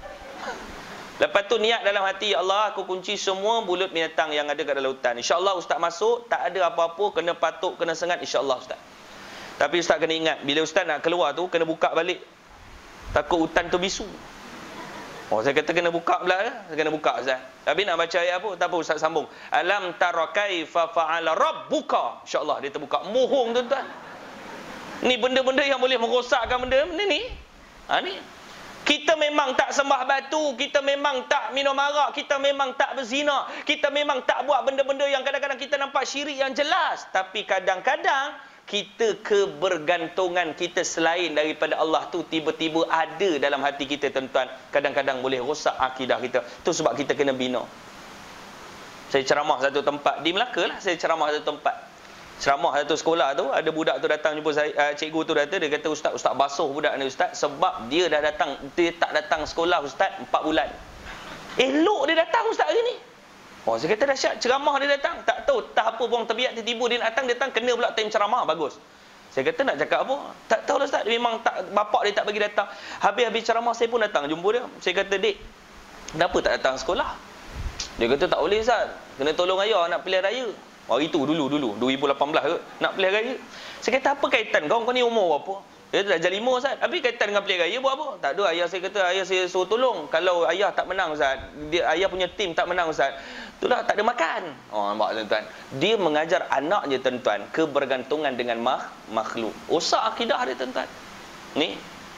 Lepas tu niat dalam hati, ya Allah, aku kunci semua mulut binatang yang ada kat dalam hutan. InsyaAllah ustaz masuk, tak ada apa-apa, kena patuk, kena sengat, insyaAllah ustaz. Tapi ustaz kena ingat, bila ustaz nak keluar tu, kena buka balik. Takut hutan tu bisu. Oh, saya kata kena buka pula ke? Saya kena buka ustaz. Tapi nak baca ayat apa? Tak apa, ustaz sambung. Alam tara kaifa fa'ala rabbuka. Insya-Allah dia terbuka. Mohong tuan-tuan. Ni benda-benda yang boleh merosakkan benda benda ni. Ha ni. Kita memang tak sembah batu, kita memang tak minum arak, kita memang tak berzina, kita memang tak buat benda-benda yang kadang-kadang kita nampak syirik yang jelas. Tapi kadang-kadang kita kebergantungan kita selain daripada Allah tu tiba-tiba ada dalam hati kita tuan-tuan. Kadang-kadang boleh rosak akidah kita. Tu sebab kita kena bina. Saya ceramah satu tempat di Melaka lah, saya ceramah satu tempat. Ceramah satu sekolah tu, ada budak tu datang jumpa saya, uh, cikgu tu datang, dia kata, ustaz, ustaz basuh budak ni ustaz, sebab dia dah datang, dia tak datang sekolah ustaz empat bulan. Elok dia datang ustaz hari ni. Oh, saya kata dahsyat, ceramah dia datang, tak tahu tak apa buang terbiak, tiba-tiba dia datang, dia datang kena pula time ceramah, bagus. Saya kata nak cakap apa? Tak tahu lah ustaz, memang tak, bapak dia tak bagi datang. Habis-habis ceramah saya pun datang jumpa dia. Saya kata, dek, kenapa tak datang sekolah? Dia kata tak boleh ustaz, kena tolong ayah nak pilihan raya. Hari tu dulu-dulu dua ribu lapan belas ke, nak pilihan raya. Saya kata apa kaitan kau? Kau ni umur berapa? Dia dah jadi lima ustaz. Habis kaitan dengan pilihan raya buat apa? Tak ada, ayah saya kata, ayah saya suruh tolong. Kalau ayah tak menang ustaz, dia, ayah punya tim tak menang ustaz, itulah tak ada makan. Oh, nampak tuan-tuan. Dia mengajar anaknya tuan-tuan kebergantungan dengan makh, makhluk. Rosak akidah dia tuan-tuan. Ni.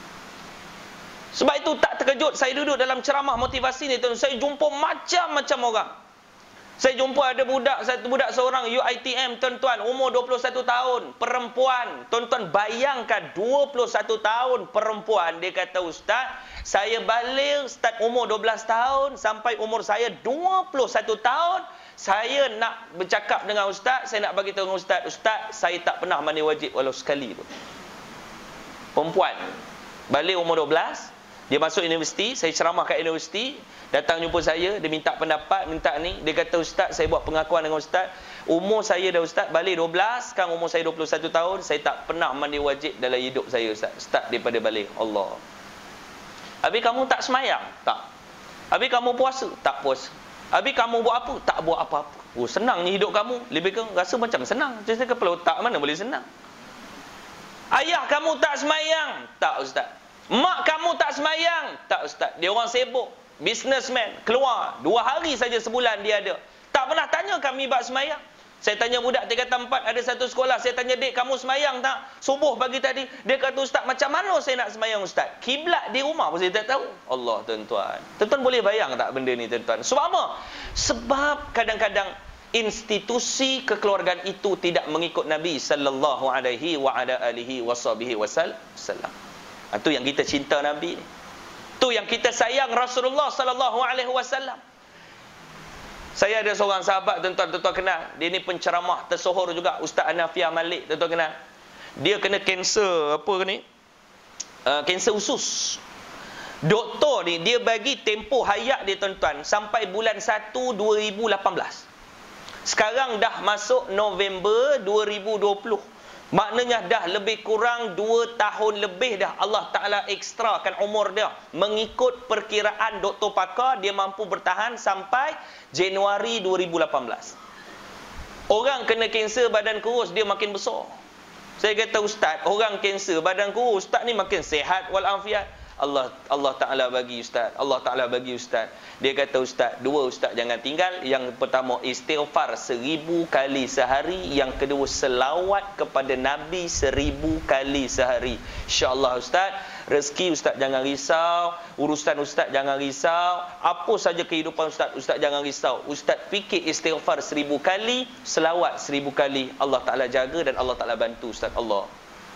Sebab itu tak terkejut saya duduk dalam ceramah motivasi ni tuan-tuan, saya jumpa macam-macam orang. Saya jumpa ada budak, satu budak seorang U I T M tuan-tuan, umur dua puluh satu tahun, perempuan. Tuan-tuan bayangkan dua puluh satu tahun perempuan, dia kata, ustaz, saya balik start umur dua belas tahun sampai umur saya dua puluh satu tahun, saya nak bercakap dengan ustaz, saya nak bagi tahu dengan ustaz, ustaz, saya tak pernah mandi wajib walau sekali pun. Perempuan balik umur dua belas, Dia masuk universiti, saya ceramah kat universiti, datang jumpa saya, dia minta pendapat, minta ni. Dia kata, Ustaz, saya buat pengakuan dengan Ustaz. Umur saya dah Ustaz, balik dua belas, sekarang umur saya dua puluh satu tahun, saya tak pernah mandi wajib dalam hidup saya Ustaz. Start daripada balik. Allah. Habis kamu tak semayang? Tak. Habis kamu puasa? Tak puasa. Habis kamu buat apa? Tak buat apa-apa. Oh, senangnya hidup kamu. Lebih kurang rasa macam senang. Jadi kepala otak mana boleh senang? Ayah kamu tak semayang? Tak Ustaz. Mak kamu tak semayang? Tak Ustaz. Dia orang sibuk, businessman, keluar dua hari saja sebulan dia ada. Tak pernah tanya kami bab semayang. Saya tanya budak tingkatan empat ada satu sekolah, saya tanya, "Dek, kamu semayang tak? Subuh pagi tadi." Dia kata, "Ustaz, macam mana saya nak semayang Ustaz? Kiblat di rumah pun saya tak tahu." Allah, tuan-tuan. Tuan-tuan boleh bayang tak benda ni, tuan-tuan? Sebab apa? Sebab kadang-kadang institusi kekeluargaan itu tidak mengikut Nabi sallallahu alaihi wa ala alihi washabihi wasallam. Itu yang kita cinta Nabi ni. Itu yang kita sayang Rasulullah sallallahu alaihi wasallam. Saya ada seorang sahabat, tuan-tuan, tuan-tuan kenal. Dia ni penceramah tersohor juga, Ustaz Hanafiah Malik, tuan-tuan kenal. Dia kena kanser apa ni? Uh, kanser usus. Doktor ni dia bagi tempoh hayat dia, tuan-tuan, sampai bulan satu dua ribu lapan belas. Sekarang dah masuk November dua ribu dua puluh. Maknanya dah lebih kurang dua tahun lebih dah Allah Ta'ala ekstrakan umur dia. Mengikut perkiraan doktor pakar, dia mampu bertahan sampai Januari dua ribu lapan belas. Orang kena kanser badan kurus, dia makin besar. Saya kata, Ustaz, orang kanser badan kurus, Ustaz ni makin sehat walafiat. Allah Allah Ta'ala bagi Ustaz. Allah Ta'ala bagi Ustaz. Dia kata, Ustaz, dua Ustaz jangan tinggal. Yang pertama, istighfar seribu kali sehari. Yang kedua, selawat kepada Nabi seribu kali sehari. InsyaAllah Ustaz, rezeki Ustaz jangan risau, urusan Ustaz jangan risau, apa saja kehidupan Ustaz, Ustaz jangan risau. Ustaz fikir istighfar seribu kali, selawat seribu kali. Allah Ta'ala jaga dan Allah Ta'ala bantu Ustaz. Allah.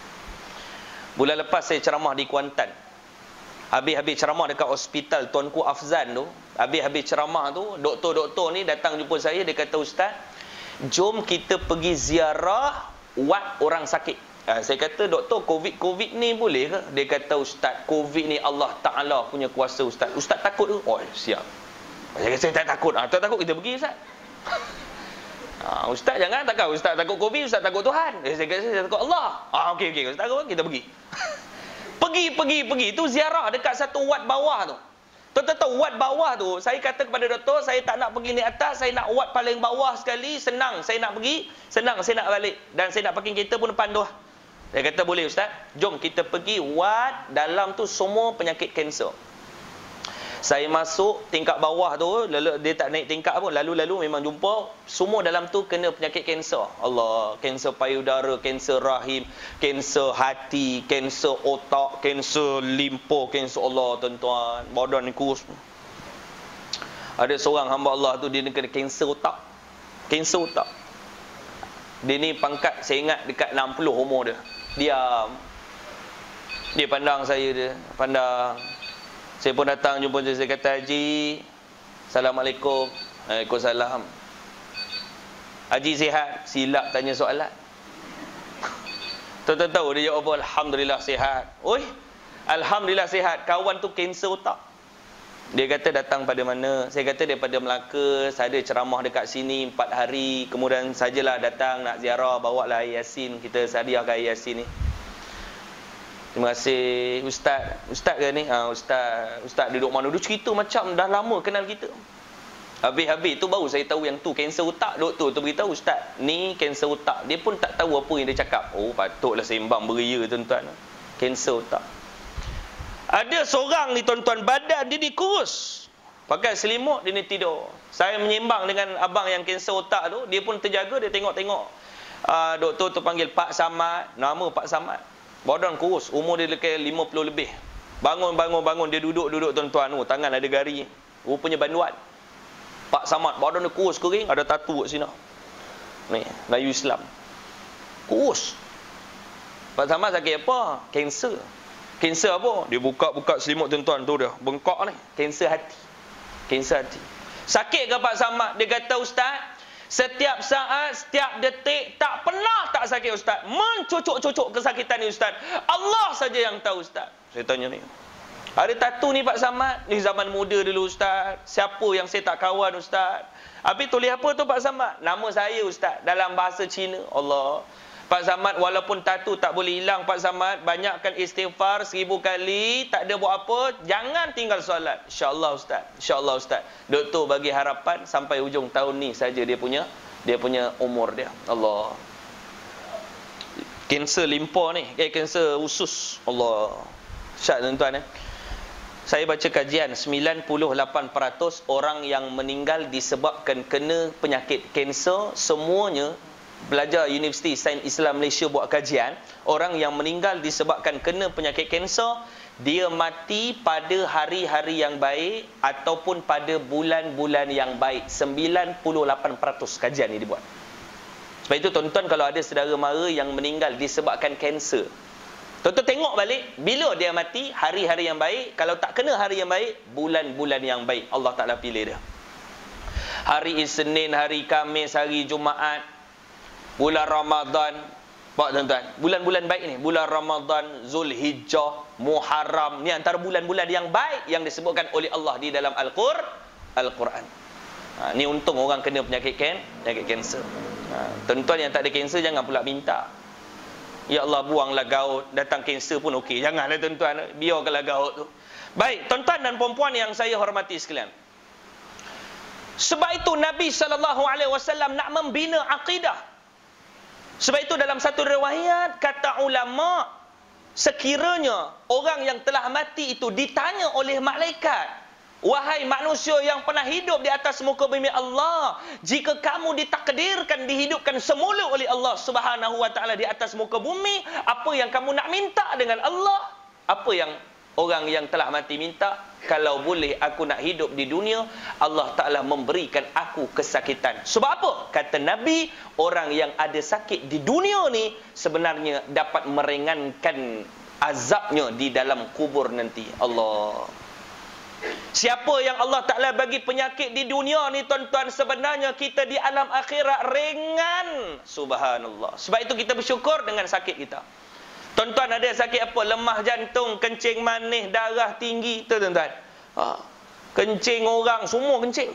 Bulan lepas saya ceramah di Kuantan. Habis-habis ceramah dekat hospital Tuanku Afzan tu, habis-habis ceramah tu, doktor-doktor ni datang jumpa saya. Dia kata, Ustaz, jom kita pergi ziarah wad orang sakit. Ha, saya kata, doktor, Covid-Covid ni boleh ke? Dia kata, Ustaz, Covid ni Allah Ta'ala punya kuasa Ustaz. Ustaz takut ke? Oh, siap. Saya kata, saya tak takut. Ha, tak takut, kita pergi Ustaz. Ha, Ustaz jangan takut. Ustaz takut Covid, Ustaz takut Tuhan. Saya kata, saya takut Allah. Ah, okey, okey. Ustaz takut, kita pergi. Pergi, pergi, pergi. Itu ziarah dekat satu wad bawah tu. Tuan-tuan tahu wad bawah tu, saya kata kepada doktor, saya tak nak pergi ni atas, saya nak wad paling bawah sekali, senang saya nak pergi, senang saya nak balik. Dan saya nak parking kereta pun depan tu. Dia kata, boleh Ustaz, jom kita pergi wad dalam tu semua penyakit kanser. Saya masuk tingkat bawah tu, lalu dia tak naik tingkat pun, lalu-lalu memang jumpa semua dalam tu kena penyakit kanser. Allah, kanser payudara, kanser rahim, kanser hati, kanser otak, kanser limpa, kanser Allah, tuan-tuan. Badan ni kurus. Ada seorang hamba Allah tu, dia kena kanser otak. Kanser otak. Dia ni pangkat, saya ingat dekat enam puluh umur dia. Diam. Dia pandang saya, dia pandang. Saya pun datang jumpa dia, saya kata, Haji, Assalamualaikum. Waalaikumsalam. Haji sihat? Silap tanya soalan. Tuan-tuan tahu dia jawab apa? Alhamdulillah sihat. Oi, Alhamdulillah sihat. Kawan tu kanser otak. Dia kata datang pada mana? Saya kata daripada Melaka, saya ada ceramah dekat sini empat hari. Kemudian sajalah datang nak ziarah, bawa lah air Yasin. Kita sadiahkan air Yasin ni. Terima kasih Ustaz. Ustaz ke ni? Ha, Ustaz. Ustaz duduk mana? Dia cerita macam dah lama kenal kita. Habis-habis tu baru saya tahu yang tu kanser otak. Doktor tu beritahu, Ustaz, ni kanser otak. Dia pun tak tahu apa yang dia cakap. Oh, patutlah sembang beria, tuan-tuan. Kanser otak. Ada seorang ni, tuan-tuan, badan dia ni kurus. Pakai selimut, dia ni tidur. Saya menyembang dengan abang yang kanser otak tu. Dia pun terjaga, dia tengok-tengok. Uh, doktor tu panggil Pak Samad. Nama Pak Samad. Badan kurus, umur dia lebih lima puluh lebih. Bangun, bangun, bangun. Dia duduk-duduk, tuan-tuan. Oh, tangan ada gari. Rupanya banduan. Pak Samad, badan dia kurus kering. Ada tatu kat sini. Ni, Melayu Islam. Kurus. Pak Samad sakit apa? Kanser. Kanser apa? Dia buka-buka selimut, tuan-tuan. Tu dia, bengkak ni. Kanser hati. Kanser hati. Sakit ke Pak Samad? Dia kata, Ustaz, setiap saat, setiap detik, tak pernah tak sakit Ustaz. Mencucuk-cucuk kesakitan ni Ustaz. Allah saja yang tahu Ustaz. Saya tanya ni, Ada tatu ni Pak Samad, ni zaman muda dulu Ustaz. Siapa yang saya tak kawan Ustaz? Habis tulis apa tu Pak Samad? Nama saya Ustaz, dalam bahasa Cina. Allah. Pak Samad, walaupun tatu tak boleh hilang Pak Samad, banyakkan istighfar seribu kali, tak ada buat apa, jangan tinggal solat. InsyaAllah Ustaz, InsyaAllah Ustaz. Doktor bagi harapan sampai hujung tahun ni saja dia punya dia punya umur dia. Allah. Kanser limpa ni, eh, kanser usus. Allah. Syat tuan-tuan eh. Saya baca kajian, sembilan puluh lapan peratus orang yang meninggal disebabkan kena penyakit kanser, semuanya belajar Universiti Sains Islam Malaysia buat kajian, orang yang meninggal disebabkan kena penyakit kanser, dia mati pada hari-hari yang baik ataupun pada bulan-bulan yang baik. sembilan puluh lapan peratus kajian ini dibuat. Sebab itu tuan-tuan, kalau ada saudara mara yang meninggal disebabkan kanser, tuan-tuan tengok balik, bila dia mati, hari-hari yang baik. Kalau tak kena hari yang baik, bulan-bulan yang baik Allah Ta'ala pilih dia. Hari Isnin, hari Khamis, hari Jumaat, bulan Ramadan. Pak tuan-tuan, bulan-bulan baik ni, bulan Ramadan, Zulhijjah, Muharram, ni antara bulan-bulan yang baik yang disebutkan oleh Allah di dalam Al-Qur Al-Quran. Ha, ni untung orang kena penyakit kan, penyakit kanser. Ha, tuan-tuan yang tak ada kanser jangan pula minta, ya Allah buanglah gaut, datang kanser pun okey. Janganlah tuan-tuan, biarkanlah gaut tu. Baik, tuan-tuan dan puan-puan yang saya hormati sekalian. Sebab itu Nabi sallallahu alaihi wasallam nak membina akidah. Sebab itu dalam satu riwayat kata ulama, sekiranya orang yang telah mati itu ditanya oleh malaikat, wahai manusia yang pernah hidup di atas muka bumi Allah, jika kamu ditakdirkan dihidupkan semula oleh Allah Subhanahu wa taala di atas muka bumi, apa yang kamu nak minta dengan Allah? Apa yang orang yang telah mati minta? Kalau boleh aku nak hidup di dunia, Allah Ta'ala memberikan aku kesakitan. Sebab apa? Kata Nabi, orang yang ada sakit di dunia ni sebenarnya dapat meringankan azabnya di dalam kubur nanti. Allah. Siapa yang Allah Ta'ala bagi penyakit di dunia ni tuan-tuan, sebenarnya kita di alam akhirat ringan. Subhanallah. Sebab itu kita bersyukur dengan sakit kita. Tuan-tuan ada sakit apa? Lemah jantung, kencing manis, darah tinggi. Itu tuan-tuan. Ha. Kencing orang, semua kencing.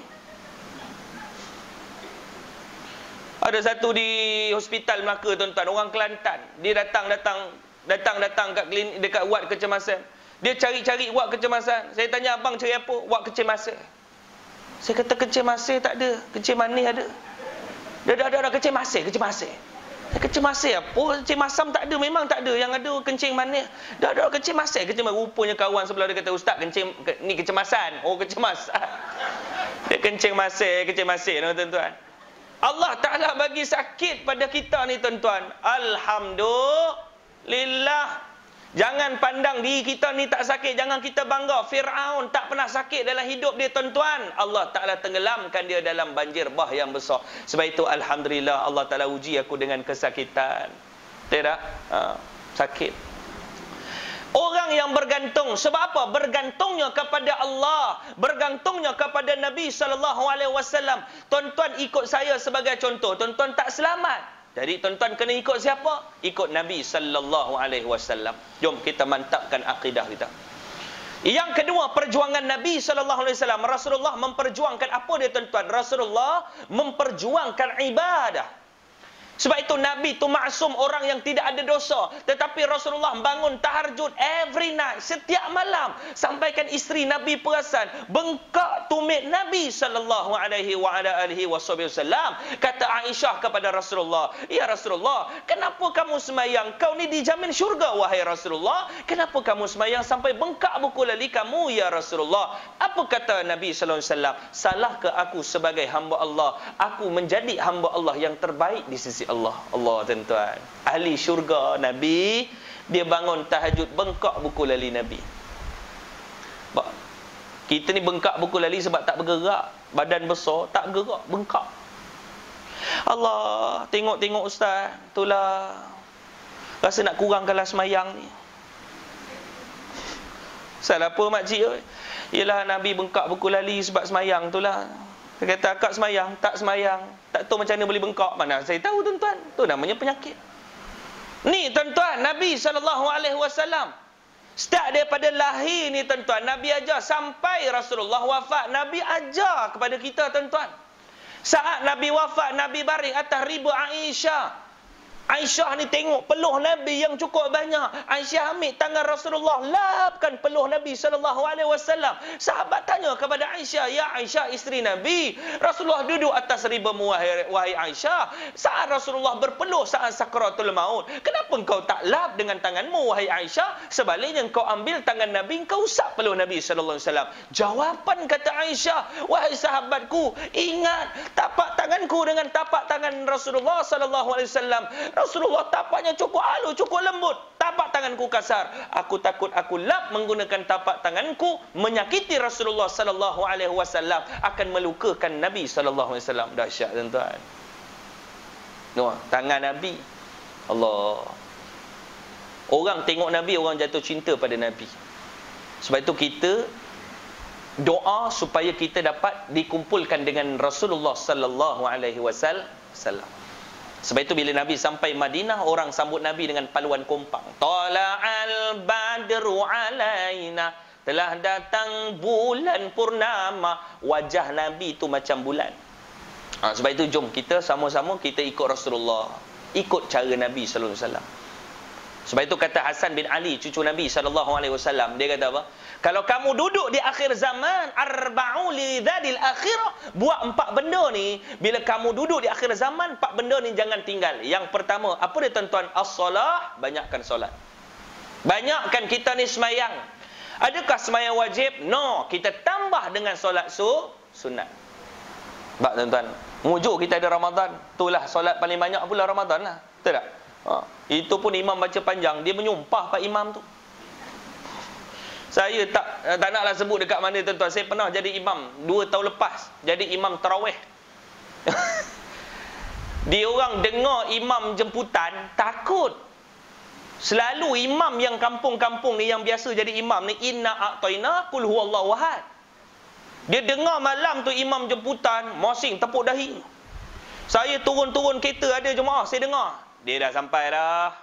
Ada satu di hospital Melaka tuan-tuan, orang Kelantan. Dia datang-datang datang-datang kat klinik dekat ward kecemasan. Dia cari-cari ward kecemasan. Saya tanya, abang cari apa? Ward kecemasan. Saya kata kencing manis tak ada, kencing manis ada. Dia ada ada kencing manis, kencing manis. Kencing manis apa? Kencing masam tak ada, memang tak ada. Yang ada kencing manis. Dah ada kencing manis. Kencing manis. Rupanya kawan sebelah dia kata, Ustaz, kencing ke, ni kecemasan. Oh, kecemasan. Dia kencing manis, kencing manis, tuan-tuan. Allah Ta'ala bagi sakit pada kita ni, tuan-tuan. Alhamdulillah. Jangan pandang diri kita ni tak sakit, jangan kita bangga. Fir'aun tak pernah sakit dalam hidup dia, tuan-tuan. Allah Ta'ala tenggelamkan dia dalam banjir bah yang besar. Sebab itu alhamdulillah Allah Ta'ala uji aku dengan kesakitan. Tidak? Ha, sakit. Orang yang bergantung, sebab apa? Bergantungnya kepada Allah, bergantungnya kepada Nabi sallallahu alaihi wasallam. Tuan-tuan ikut saya sebagai contoh, tuan-tuan tak selamat. Jadi tuan-tuan kena ikut siapa? Ikut Nabi sallallahu alaihi wasallam. Jom kita mantapkan akidah kita. Yang kedua, perjuangan Nabi sallallahu alaihi wasallam. Rasulullah memperjuangkan apa dia, tuan-tuan? Rasulullah memperjuangkan ibadah. Sebab itu Nabi itu maksum, orang yang tidak ada dosa. Tetapi Rasulullah bangun tahajud every night, setiap malam. Sampaikan isteri Nabi perasan. Bengkak tumit Nabi sallallahu alaihi wa ala alihi wasallam. Kata Aisyah kepada Rasulullah, ya Rasulullah, kenapa kamu semayang? Kau ni dijamin syurga, wahai Rasulullah. Kenapa kamu semayang sampai bengkak buku lali kamu, ya Rasulullah? Apa kata Nabi sallallahu alaihi wasallam? Salahkah aku sebagai hamba Allah? Aku menjadi hamba Allah yang terbaik di sisi Allah. Allah, tuan-tuan. Ahli syurga Nabi, dia bangun tahajud bengkak buku lali Nabi. Kita ni bengkak buku lali sebab tak bergerak. Badan besar, tak bergerak, bengkak. Allah, tengok-tengok ustaz, itulah rasa nak kurangkanlah semayang ni. Salah apa makcik? Ialah Nabi bengkak buku lali sebab semayang itulah. Dia kata, akak semayang, tak semayang, tak tahu macam mana boleh bengkak. Mana saya tahu, tuan-tuan. Itu namanya penyakit. Ni, tuan-tuan, Nabi sallallahu alaihi wasallam Start daripada lahir ni tuan-tuan, Nabi ajar sampai Rasulullah wafat, Nabi ajar kepada kita tuan-tuan. Saat Nabi wafat, Nabi baring atas riba Aisyah. Aisyah ni tengok peluh Nabi yang cukup banyak. Aisyah ambil tangan Rasulullah, lapkan peluh Nabi sallallahu alaihi wasallam. Sahabat tanya kepada Aisyah, "Ya Aisyah, isteri Nabi, Rasulullah duduk atas ribamu wahai, wahai Aisyah. Saat Rasulullah berpeluh saat sakratul maut, kenapa engkau tak lap dengan tanganmu wahai Aisyah? Sebaliknya engkau ambil tangan Nabi, engkau usap peluh Nabi sallallahu alaihi wasallam." Jawapan kata Aisyah, "Wahai sahabatku, ingat tapak tanganku dengan tapak tangan Rasulullah sallallahu alaihi wasallam. Rasulullah tapaknya cukup halus, cukup lembut. Tapak tanganku kasar. Aku takut aku lap menggunakan tapak tanganku menyakiti Rasulullah sallallahu alaihi wasallam, akan melukakan Nabi sallallahu alaihi wasallam." Dahsyat tuan-tuan. Noh, tangan Nabi. Allah. Orang tengok Nabi, orang jatuh cinta pada Nabi. Sebab itu kita doa supaya kita dapat dikumpulkan dengan Rasulullah sallallahu alaihi wasallam. Sebab itu bila Nabi sampai Madinah, orang sambut Nabi dengan paluan kompang. Tala'al badru alaina, telah datang bulan purnama. Wajah Nabi itu macam bulan. Ha, sebab itu jom kita sama-sama kita ikut Rasulullah, ikut cara Nabi sallallahu alaihi wasallam. Sebab itu kata Hasan bin Ali, cucu Nabi sallallahu alaihi wasallam, dia kata apa? Kalau kamu duduk di akhir zaman, arba'u lidzadil akhirah, buat empat benda ni, bila kamu duduk di akhir zaman, empat benda ni jangan tinggal. Yang pertama, apa dia tuan-tuan? As-salah, banyakkan solat. Banyakkan kita ni semayang. Adakah semayang wajib? No, kita tambah dengan solat su sunat. Bak tuan-tuan, mujur kita ada Ramadan, itulah solat paling banyak pula Ramadan lah. Betul tak? Ha, itu pun imam baca panjang, dia menyumpah pak imam tu. Saya tak tak naklah sebut dekat mana tuan-tuan. Saya pernah jadi imam dua tahun lepas, jadi imam tarawih. Dia orang dengar imam jemputan takut. Selalu imam yang kampung-kampung ni yang biasa jadi imam ni, inna a'taina qul huwallahu ahad. Dia dengar malam tu imam jemputan, masing tepuk dahi. Saya turun-turun kereta ada jemaah, saya dengar dia dah sampai dah.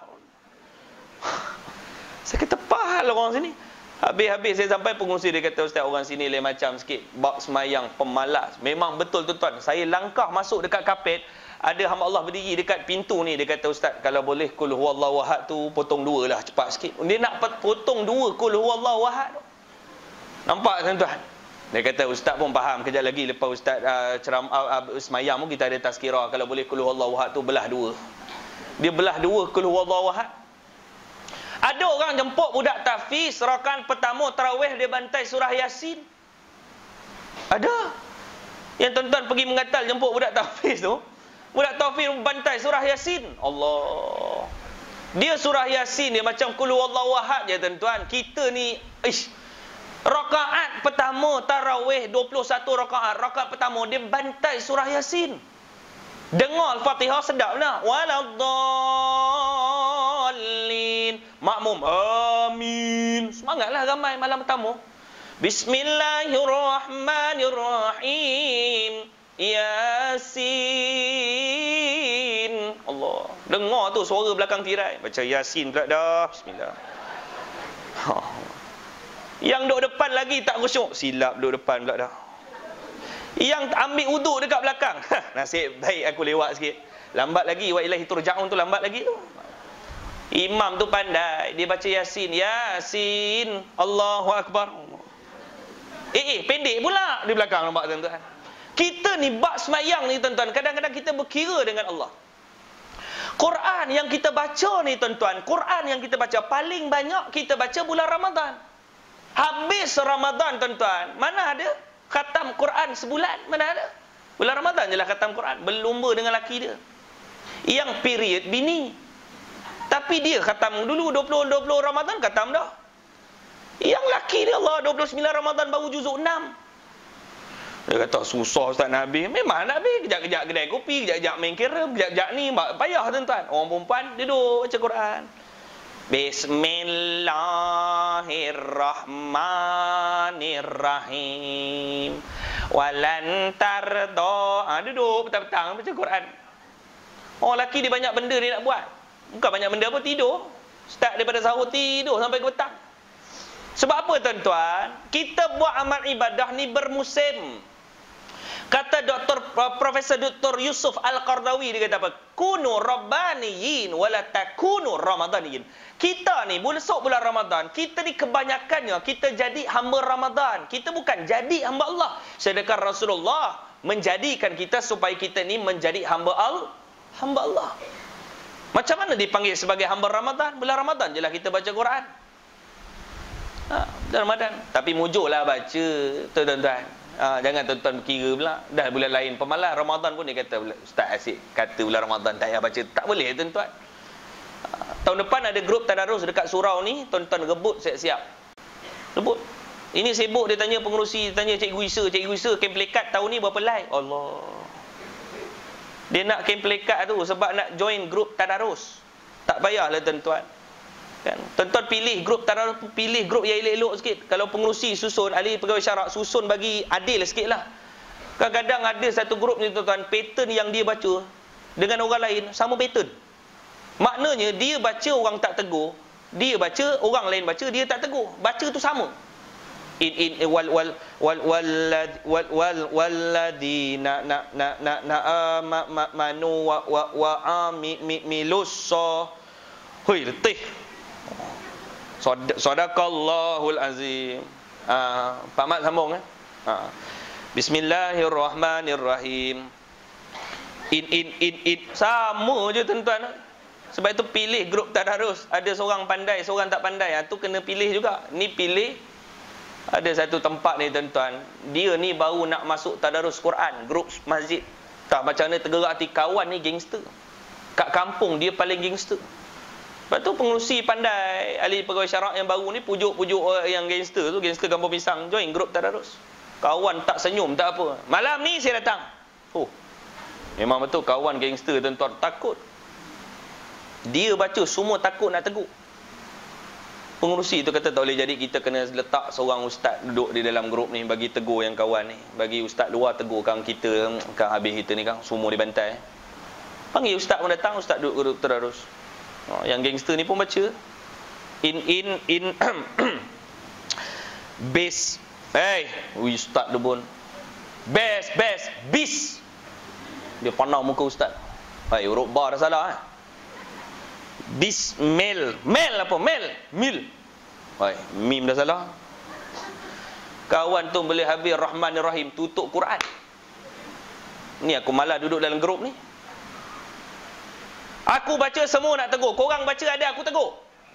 Saya kata, pahal orang sini. Habis-habis saya sampai pengurusi, dia kata, "Ustaz, orang sini lain macam sikit. Bab semayang pemalas." Memang betul tuan-tuan. Saya langkah masuk dekat kapet, ada hamba Allah berdiri dekat pintu ni. Dia kata, "Ustaz, kalau boleh kul huwallahu ahad tu potong dua lah, cepat sikit." Dia nak potong dua kul huwallahu ahad tu. Nampak tuan-tuan? Dia kata, "Ustaz pun faham, kejap lagi lepas Ustaz uh, ceram uh, uh, semayang pun kita ada tazkirah. Kalau boleh kul huwallahu ahad tu belah dua." Dia belah dua kul huwallahu ahad. Ada orang jemput budak tahfiz, rakaat pertama tarawih dia bantai surah Yasin. Ada. Yang tuan-tuan pergi mengatal jemput budak tahfiz tu, budak tahfiz bantai surah Yasin. Allah. Dia surah Yasin dia macam kul huwallahu ahad je tuan-tuan. Kita ni ish, rakaat pertama tarawih dua puluh satu rakaat, rakaat pertama dia bantai surah Yasin. Dengar Al-Fatihah sedap nak. Waladdallin. Makmum amin. Semangatlah ramai malam pertama. Bismillahirrahmanirrahim. Yasin. Allah. Dengar tu suara belakang tirai. Baca Yasin pula dah. Bismillah. Ha. Yang duduk depan lagi tak khusyuk. Silap duduk depan pula dah. Yang ambil wuduk dekat belakang. Nasib baik aku lewat sikit. Lambat lagi. Wa ilahi turja'un tu lambat lagi tu. Imam tu pandai. Dia baca Yasin. Yasin. Allahu Akbar. Eh, eh pendek pula di belakang, nampak tuan-tuan. Kita ni bab semayang ni tuan-tuan, kadang-kadang kita berkira dengan Allah. Quran yang kita baca ni tuan-tuan, Quran yang kita baca paling banyak kita baca bulan Ramadan. Habis Ramadan tuan-tuan, mana ada khatam Quran sebulan? Mana ada? Bulan Ramadan je lah khatam Quran. Berlumba dengan laki dia. Yang period bini. Tapi dia khatam dulu dua puluh dua puluh Ramadan khatam dah. Yang laki dia Allah dua puluh sembilan Ramadan baru juzuk enam. Dia kata susah Ustaz Nabi. Memang Nabi kejap-kejap kedai kopi, kejap-kejap main kera, kejap-kejap ni payah tuan-tuan. Orang perempuan duduk baca Quran. Bismillahirrahmanirrahim. Walan tardo. Ha, duduk petang-petang baca Quran. Orang lelaki dia banyak benda dia nak buat. Bukan banyak benda apa, tidur. Start daripada sahur tidur sampai ke petang. Sebab apa tuan-tuan? Kita buat amal ibadah ni bermusim. Kata Doktor Profesor Doktor Yusuf Al-Qardawi, dia kata apa? Kunu rabbaniyin wala takunu ramadaniyin. Kita ni besok bulan Ramadan, kita ni kebanyakannya kita jadi hamba Ramadan. Kita bukan jadi hamba Allah. Sedangkan Rasulullah menjadikan kita supaya kita ni menjadi hamba Allah, hamba Allah. Macam mana dipanggil sebagai hamba Ramadan? Bulan Ramadan je lah kita baca Quran. Ha, bulan Ramadan. Tapi mujurlah baca, tuan-tuan. Ha, jangan tuan-tuan berkira pula dah bulan lain pemalas. Ramadan pun dia kata Ustaz asyik kata bulan Ramadan tak payah baca. Tak boleh tuan-tuan. Ha, tahun depan ada grup tadarus dekat surau ni, tuan-tuan rebut siap-siap. Rebut. Ini sibuk dia tanya pengerusi, dia tanya Cikgu Isa, Cikgu Isa kem plekat tahun ni berapa like? Allah. Dia nak kem plekat tu sebab nak join grup tadarus. Tak payahlah tuan-tuan. Kan? Tuan-tuan pilih grup tadarus, pilih grup yang elok-elok sikit. Kalau pengerusi susun, ahli pegawai syarak susun bagi adil sikit lah. Kadang-kadang ada satu grup ni tuan-tuan, pattern yang dia baca dengan orang lain sama pattern. Maknanya dia baca orang tak tegur, dia baca orang lain baca dia tak tegur. Baca tu sama. In in wal wal wal wal wal wal walladina na na na na ma ma manu wa wa wa ami mi milusso. Hui letih. Sadaqallahul azim. Ah, Pak Mat sambung eh. Ha. Bismillahirrahmanirrahim. In in in in sama je tuan-tuan. Sebab itu pilih grup tadarus. Ada seorang pandai, seorang tak pandai. Ah tu kena pilih juga. Ni pilih. Ada satu tempat ni tuan-tuan, dia ni baru nak masuk tadarus Quran, grup masjid. Tak macam mana tergerak hati, kawan ni gangster. Kat kampung dia paling gangster. Lepas tu pengerusi pandai, ahli pegawai syarak yang baru ni pujuk-pujuk orang yang gangster tu, gangster Kampung Pisang, join grup tadarus. Kawan tak senyum, tak apa. Malam ni saya datang. Oh, memang betul kawan gangster tuan-tuan, takut. Dia baca semua takut nak tegur. Pengerusi tu kata tak boleh, jadi kita kena letak seorang ustaz duduk di dalam grup ni bagi tegur yang kawan ni. Bagi ustaz luar tegurkan kita, kan habis kita ni kan semua dibantai. Panggil ustaz pun datang, ustaz duduk grup tadarus. Oh, yang gangster ni pun baca in in in base. Hey, ustaz tu pun best best bis. Dia pandang muka ustaz. Hai, huruf ba dah salah eh. Bismil, mel apa? Mel, mil. Hai, mim dah salah. Kawan tu boleh habis Rahmanir Rahim, tutup Quran. Ni aku malas duduk dalam grup ni. Aku baca semua nak tegur. Korang baca ada aku tegur.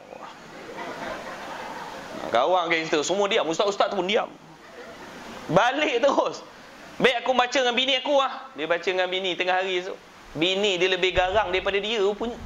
Kawan gangster semua diam. Ustaz-ustaz tu pun diam. Balik terus. Baik aku baca dengan bini aku ah. Dia baca dengan bini tengah hari esok. Bini dia lebih garang daripada dia rupanya.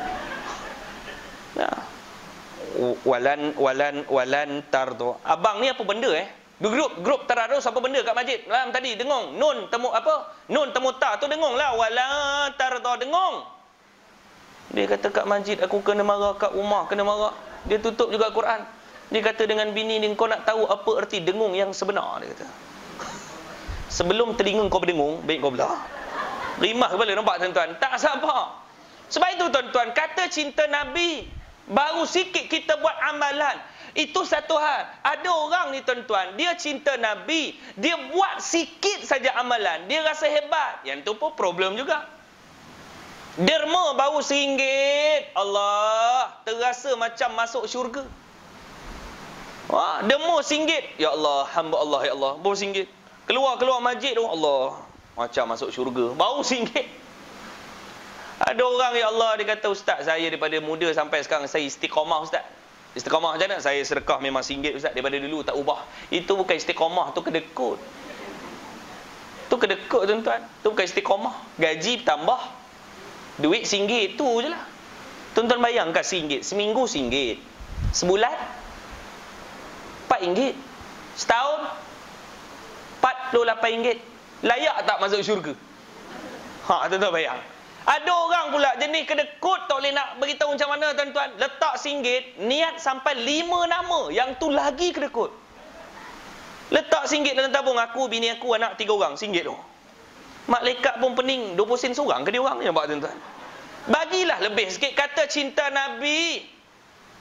Nah. Walan walan walan tardo. Abang ni apa benda eh? Grup grup tadarus apa benda kat masjid? Malam tadi dengung. Nun temu apa? Nun temu ta tu dengung lah. Walan tardo dengung. Dia kata kat masjid aku kena marah, kat rumah kena marah. Dia tutup juga Quran. Dia kata dengan bini ni, kau nak tahu apa erti dengung yang sebenar, dia kata. Sebelum telinga kau berdengung, baik kau belah. Rimah kepala, nampak tuan-tuan? Tak sabar. Sebab itu tuan-tuan, kata cinta Nabi, baru sikit kita buat amalan. Itu satu hal. Ada orang ni tuan-tuan, dia cinta Nabi, dia buat sikit saja amalan, dia rasa hebat. Yang tu pun problem juga. Derma baru seringgit, Allah, terasa macam masuk syurga. Wah, derma singgit, ya Allah, hamba Allah, ya Allah, baru singgit. Keluar-keluar masjid, oh Allah, macam masuk syurga, baru singgit. Ada orang, ya Allah, dia kata, Ustaz, saya daripada muda sampai sekarang, saya istiqamah, Ustaz. Istiqamah macam mana? Saya sedekah memang singgit, Ustaz, daripada dulu tak ubah. Itu bukan istiqamah, tu kedekut. Tu kedekut, tuan-tuan. Tu bukan istiqamah. Gaji tambah. Duit singgit tu je lah. Tuan-tuan bayangkan singgit. Seminggu singgit. Sebulan empat ringgit. Setahun empat puluh lapan ringgit. Layak tak masuk syurga? Ha, tuan-tuan bayang. Ada orang pula jenis kedekut, tak boleh nak beritahu macam mana tuan-tuan. Letak singgit, niat sampai lima nama. Yang tu lagi kedekut. Letak singgit dalam tabung. Aku, bini aku, anak tiga orang. Singgit tu. Malaikat pun pening, dua puluh sen seorang ke dia orang ni, nampak tuan-tuan. Bagilah lebih sikit. Kata cinta Nabi,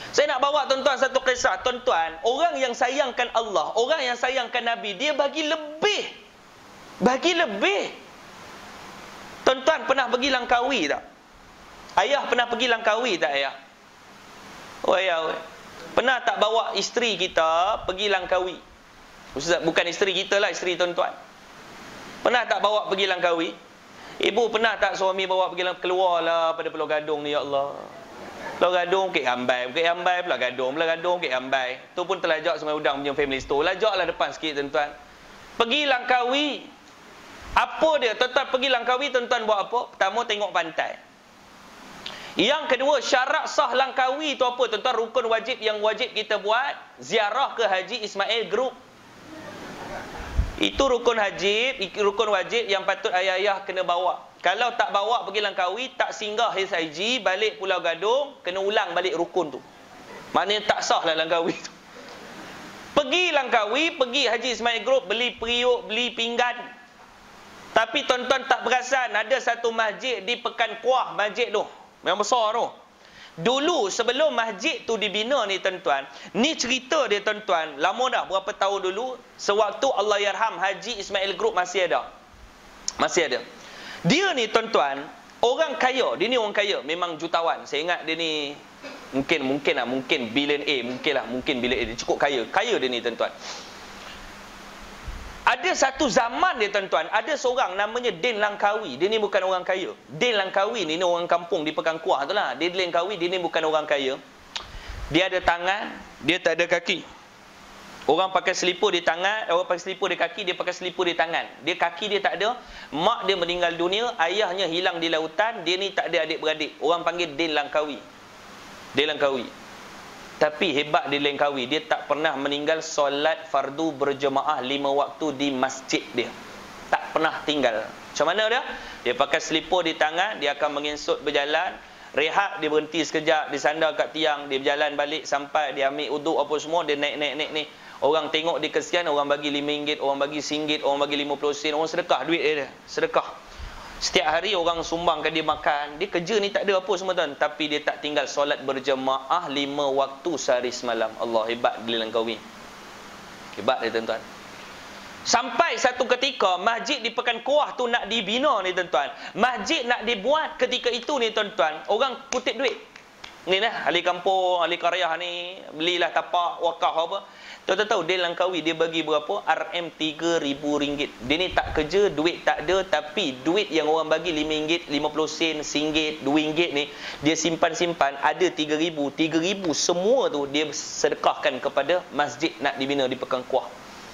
Saya nak bawa tuan-tuan satu kisah. Tuan-tuan, orang yang sayangkan Allah, orang yang sayangkan Nabi, dia bagi lebih. Bagi lebih. Tuan-tuan pernah pergi Langkawi tak? Ayah pernah pergi Langkawi tak ayah? Oh ayah, oh. Pernah tak bawa isteri kita pergi Langkawi? Ustaz, bukan isteri kita lah, isteri tuan-tuan. Pernah tak bawa pergi Langkawi? Ibu pernah tak suami bawa pergi Langkawi? Keluarlah pada Pulau Gadung ni, ya Allah. Pulau Gadung, Bukit Hambai, Bukit Hambai, Pulau Gadung, Pulau Gadung, Bukit Hambai. Tu pun terlajak Sungai Udang punya family store. Lajaklah depan sikit tuan-tuan. Pergi Langkawi. Apa dia? Tuan-tuan pergi Langkawi, tuan-tuan buat apa? Pertama tengok pantai. Yang kedua, syarat sah Langkawi tu apa? Tuan-tuan, rukun wajib yang wajib kita buat, ziarah ke Haji Ismail Group. Itu rukun wajib, rukun wajib yang patut ayah-ayah kena bawa. Kalau tak bawa pergi Langkawi, tak singgah H I G, balik Pulau Gadung, kena ulang balik rukun tu. Maknanya tak sah lah Langkawi tu. Pergi Langkawi, pergi Haji Ismail Group, beli periuk, beli pinggan. Tapi tuan-tuan tak perasan, ada satu masjid di Pekan Kuah, masjid tu. Yang besar tu. Dulu sebelum masjid tu dibina ni tuan-tuan, ni cerita dia tuan-tuan, lama dah, berapa tahun dulu, sewaktu Allahyarham Haji Ismail Group masih ada. Masih ada. Dia ni tuan-tuan, orang kaya, dia ni orang kaya, memang jutawan. Saya ingat dia ni mungkin mungkin lah, mungkin bilion A, mungkin lah, mungkin bilion A, dia cukup kaya. Kaya dia ni tuan-tuan. Ada satu zaman dia tuan-tuan, ada seorang namanya Din Langkawi. Dia ni bukan orang kaya. Din Langkawi ni, ni orang kampung di Pekan Kuah tu lah. Din Langkawi, dia ni bukan orang kaya. Dia ada tangan, dia tak ada kaki. Orang pakai selipur di tangan, orang pakai selipur di kaki, dia pakai selipur di tangan. Dia kaki dia tak ada. Mak dia meninggal dunia, ayahnya hilang di lautan, dia ni tak ada adik-beradik. Orang panggil Din Langkawi. Din Langkawi. Tapi hebat Din Langkawi, dia tak pernah meninggal solat fardu berjemaah lima waktu di masjid dia. Tak pernah tinggal. Macam mana dia? Dia pakai selipur di tangan, dia akan menginsut berjalan. Rehat, dia berhenti sekejap, dia sandar kat tiang, dia berjalan balik sampai dia ambil uduk apa semua, dia naik-naik-naik ni. Orang tengok dia kesian, orang bagi lima ringgit, orang bagi singgit, orang bagi lima puluh sen, orang sedekah duit dia, sedekah. Setiap hari orang sumbangkan dia makan. Dia kerja ni tak ada apa semua tuan, tapi dia tak tinggal solat berjemaah lima waktu sehari semalam. Allah, hebat Din Langkawi. Hebat dia tuan-tuan. Sampai satu ketika masjid di Pekan Kuah tu nak dibina ni tuan-tuan. Masjid nak dibuat ketika itu ni tuan-tuan, orang kutip duit. Ni lah, ahli kampung, ahli karya ni, belilah tapak, wakaf apa. Tuan-tuan tahu, Din Langkawi dia bagi berapa? R M tiga ribu ringgit. Dia ni tak kerja, duit tak ada, tapi duit yang orang bagi lima ringgit, lima puluh sen, singgit, dua ringgit ni, dia simpan-simpan, ada tiga ribu. tiga ribu semua tu dia sedekahkan kepada masjid nak dibina di Pekan Kuah.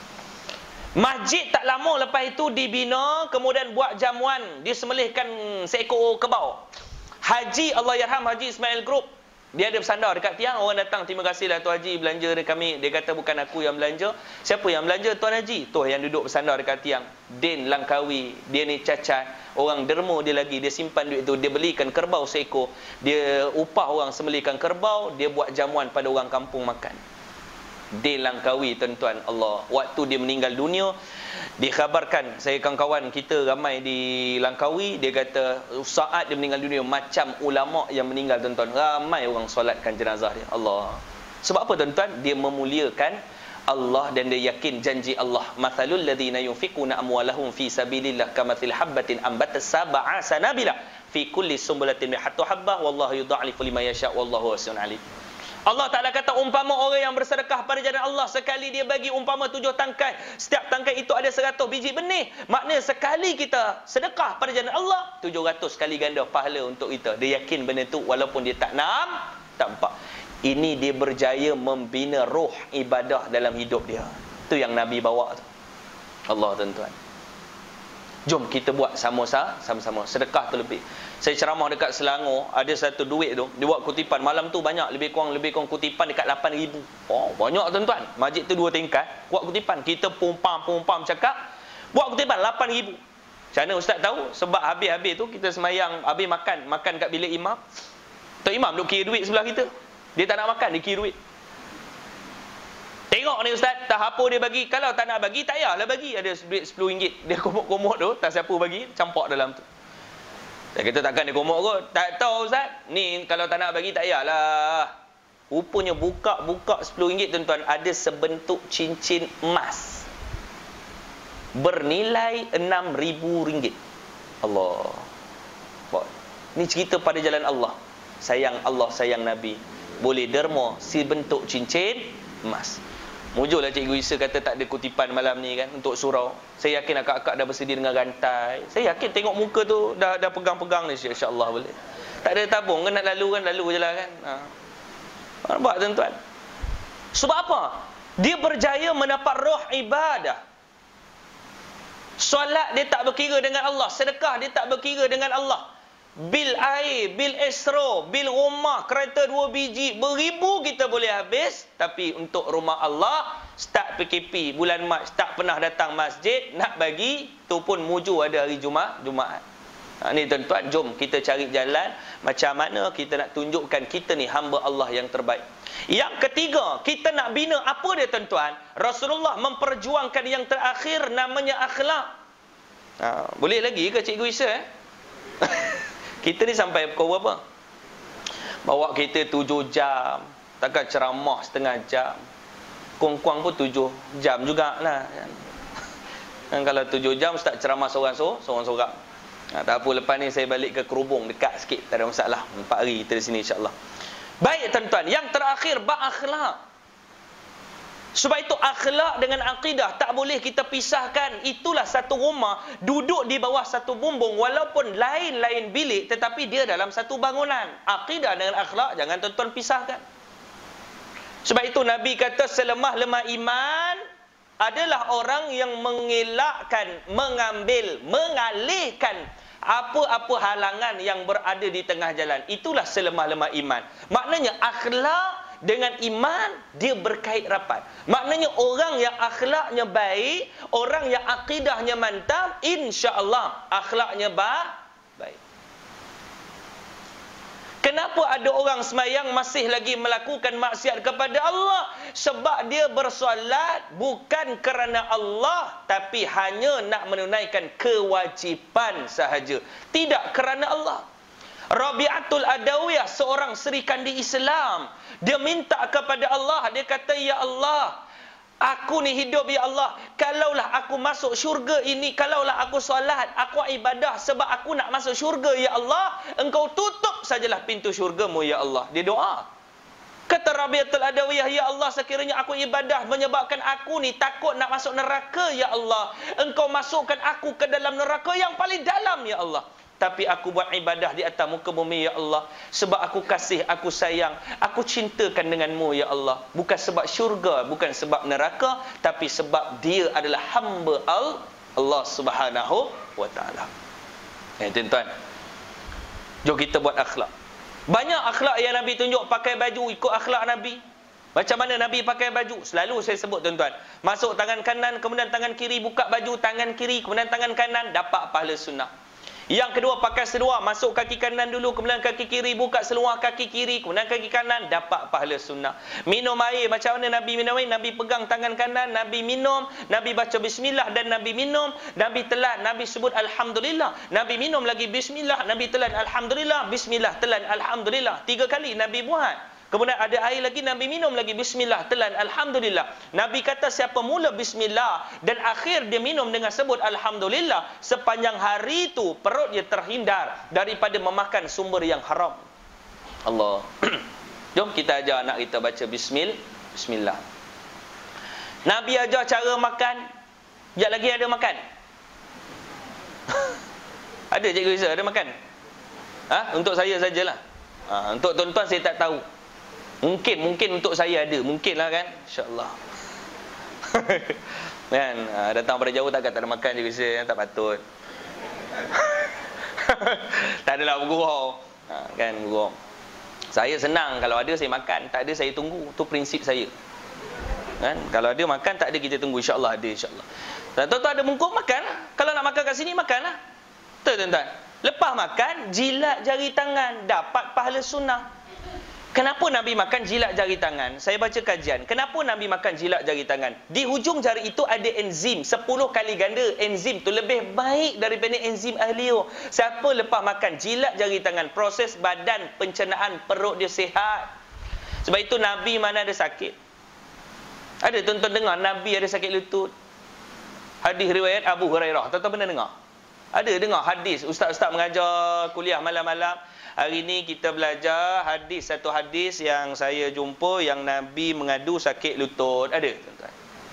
Masjid tak lama lepas itu dibina, kemudian buat jamuan, dia semelihkan seekor kebau. Haji Allahyarham Haji Ismail Group, dia ada bersandar dekat tiang, orang datang, terima kasihlah Tuan Haji belanja dari kami. Dia kata bukan aku yang belanja. Siapa yang belanja? Tuan Haji. Tu yang duduk bersandar dekat tiang. Din Langkawi, dia ni cacat, orang derma dia lagi, dia simpan duit tu, dia belikan kerbau seekor, dia upah orang sembelihkan kerbau, dia buat jamuan pada orang kampung makan. Din Langkawi tuan-tuan, Allah, waktu dia meninggal dunia, dikhabarkan, saya kawan-kawan kita ramai di Langkawi, dia kata saat dia meninggal dunia macam ulama yang meninggal tuan-tuan, ramai orang solatkan jenazah dia. Allah. Sebab apa tuan-tuan? Dia memuliakan Allah dan dia yakin janji Allah. Mathalul ladzina yunfiquna amwalahum fi sabilillah kamathil habbatin ambatas sab'a sanabila fi kulli sumbulatin mi'atu habbah wallahu yudha'ifu liman yasha' wallahu wasi'un alim. Allah Ta'ala kata umpama orang yang bersedekah pada jalan Allah, sekali dia bagi umpama tujuh tangkai, setiap tangkai itu ada seratus biji benih. Maknanya sekali kita sedekah pada jalan Allah, tujuh ratus kali ganda pahala untuk kita. Dia yakin benda tu walaupun dia tak nam, tak nampak. Ini dia berjaya membina roh ibadah dalam hidup dia. Itu yang Nabi bawa tu. Allah tuan-tuan. Jom kita buat sama-sama, sama-sama. Sedekah tu lebih. Saya ceramah dekat Selangor, ada satu duit tu, dia buat kutipan. Malam tu banyak, lebih kurang lebih kurang kutipan dekat lapan ribu. Oh, banyak tuan-tuan. Masjid tu dua tingkat, buat kutipan. Kita pumpam-pumpam cakap, buat kutipan lapan ribu. Macam mana ustaz tahu? Sebab habis-habis tu kita semayang, habis makan, makan kat bilik imam. Tok imam duk kira duit sebelah kita. Dia tak nak makan, dia kira duit. Tengok ni ustaz, tak apa dia bagi. Kalau tak nak bagi, tak payahlah bagi. Ada duit sepuluh ringgit. Dia komok-komok tu, tak siapa bagi, campak dalam tu. Saya kata takkan dia komok kot. Tak tahu ustaz. Ni kalau tak nak bagi, tak payahlah. Rupanya buka-buka sepuluh ringgit tuan-tuan, ada sebentuk cincin emas bernilai enam ribu ringgit. Allah. Ini cerita pada jalan Allah. Sayang Allah, sayang Nabi. Boleh derma si bentuk cincin emas. Mujurlah Cikgu Isa kata tak ada kutipan malam ni kan untuk surau. Saya yakin akak-akak dah bersedia dengan rantai. Saya yakin tengok muka tu dah dah pegang-pegang ni, insya-Allah boleh. Tak ada tabung kan, nak lalu kan lalu je lah kan. Ha. Nampak tuan-tuan? Sebab apa? Dia berjaya mendapat roh ibadah. Solat dia tak berkira dengan Allah, sedekah dia tak berkira dengan Allah. Bil air, bil esro, bil rumah, kereta dua biji, beribu kita boleh habis. Tapi untuk rumah Allah, start P K P, bulan Mac, tak pernah datang masjid, nak bagi, tu pun mujur ada hari Jumaat. Jumaat. Ha, ni tuan-tuan, jom kita cari jalan macam mana kita nak tunjukkan kita ni hamba Allah yang terbaik. Yang ketiga, kita nak bina apa dia tuan-tuan? Rasulullah memperjuangkan yang terakhir, namanya akhlak. Ha, boleh lagi ke Cikgu Isa eh? Kita ni sampai pukul berapa? Bawa kita tujuh jam. Takkan ceramah setengah jam. Kuang-kuang pun tujuh jam jugalah. Dan kalau tujuh jam start ceramah seorang-seorang. Ha, tak apa, lepas ni saya balik ke Kerubung, dekat sikit, tak ada masalah. Empat hari kita di sini insya-Allah. Baik tuan-tuan, yang terakhir bab akhlak. Sebab itu akhlak dengan akidah tak boleh kita pisahkan. Itulah satu rumah duduk di bawah satu bumbung, walaupun lain-lain bilik tetapi dia dalam satu bangunan. Akidah dengan akhlak jangan tuan-tuan pisahkan. Sebab itu Nabi kata selemah-lemah iman adalah orang yang mengelakkan, mengambil, mengalihkan apa-apa halangan yang berada di tengah jalan. Itulah selemah-lemah iman. Maknanya akhlak dengan iman dia berkait rapat. Maknanya orang yang akhlaknya baik, orang yang akidahnya mantap, insya-Allah akhlaknya baik. Kenapa ada orang semayang masih lagi melakukan maksiat kepada Allah? Sebab dia bersolat bukan kerana Allah, tapi hanya nak menunaikan kewajipan sahaja, tidak kerana Allah. Rabi'atul Adawiyah, seorang Sri Kandi Islam, dia minta kepada Allah, dia kata, ya Allah, aku ni hidup ya Allah, kalaulah aku masuk syurga ini, kalaulah aku solat, aku ibadah sebab aku nak masuk syurga ya Allah, engkau tutup sajalah pintu syurgamu ya Allah. Dia doa. Kata Rabi'atul Adawiyah, ya Allah, sekiranya aku ibadah menyebabkan aku ni takut nak masuk neraka ya Allah, engkau masukkan aku ke dalam neraka yang paling dalam ya Allah. Tapi aku buat ibadah di atas muka bumi ya Allah, sebab aku kasih, aku sayang, aku cintakan denganmu ya Allah. Bukan sebab syurga, bukan sebab neraka, tapi sebab dia adalah hamba Allah Subhanahu wa ta'ala. Eh tuan-tuan, jom kita buat akhlak. Banyak akhlak yang Nabi tunjuk. Pakai baju ikut akhlak Nabi. Macam mana Nabi pakai baju? Selalu saya sebut tuan-tuan, masuk tangan kanan, kemudian tangan kiri, buka baju tangan kiri, kemudian tangan kanan, dapat pahala sunnah. Yang kedua, pakai seluar, masuk kaki kanan dulu, kemudian kaki kiri, buka seluar kaki kiri, kemudian kaki kanan, dapat pahala sunnah. Minum air, macam mana Nabi minum air? Nabi pegang tangan kanan, Nabi minum, Nabi baca bismillah dan Nabi minum, Nabi telan, Nabi sebut alhamdulillah, Nabi minum lagi bismillah, Nabi telan alhamdulillah, bismillah, telan alhamdulillah. Tiga kali Nabi buat. Kemudian ada air lagi, Nabi minum lagi bismillah, telan alhamdulillah. Nabi kata siapa mula bismillah dan akhir dia minum dengan sebut alhamdulillah, sepanjang hari itu perut dia terhindar daripada memakan sumber yang haram. Allah. Jom kita ajar anak kita baca bismillah. Bismillah. Nabi ajar cara makan. Sekejap lagi ada makan. Ada Cikgu Isa ada makan? Ha? Untuk saya sajalah. Ha, untuk tuan-tuan saya tak tahu. Mungkin, mungkin untuk saya ada. Mungkin lah kan. InsyaAllah. Kan? Ha, datang pada jauh takkan tak ada makan Cikgu Isa. Tak patut. Tak adalah bergurau. Ha, kan bergurau. Saya senang. Kalau ada saya makan. Tak ada saya tunggu. Itu prinsip saya. Kan? Kalau ada makan, tak ada kita tunggu. InsyaAllah ada. InsyaAllah. Tuan-tuan ada mungkuk makan. Kalau nak makan kat sini, makanlah. Betul tuan-tuan. Lepas makan, jilat jari tangan. Dapat pahala sunnah. Kenapa Nabi makan jilat jari tangan? Saya baca kajian. Kenapa Nabi makan jilat jari tangan? Di hujung jari itu ada enzim. Sepuluh kali ganda enzim tu lebih baik daripada enzim ahlio. Siapa lepas makan jilat jari tangan, proses badan pencernaan perut dia sihat. Sebab itu Nabi mana ada sakit. Ada tuan-tuan dengar Nabi ada sakit lutut. Hadis riwayat Abu Hurairah. Tuan-tuan pernah dengar? Ada dengar hadis. Ustaz-ustaz mengajar kuliah malam-malam. Hari ni kita belajar hadis, satu hadis yang saya jumpa yang Nabi mengadu sakit lutut. Ada tuan-tuan.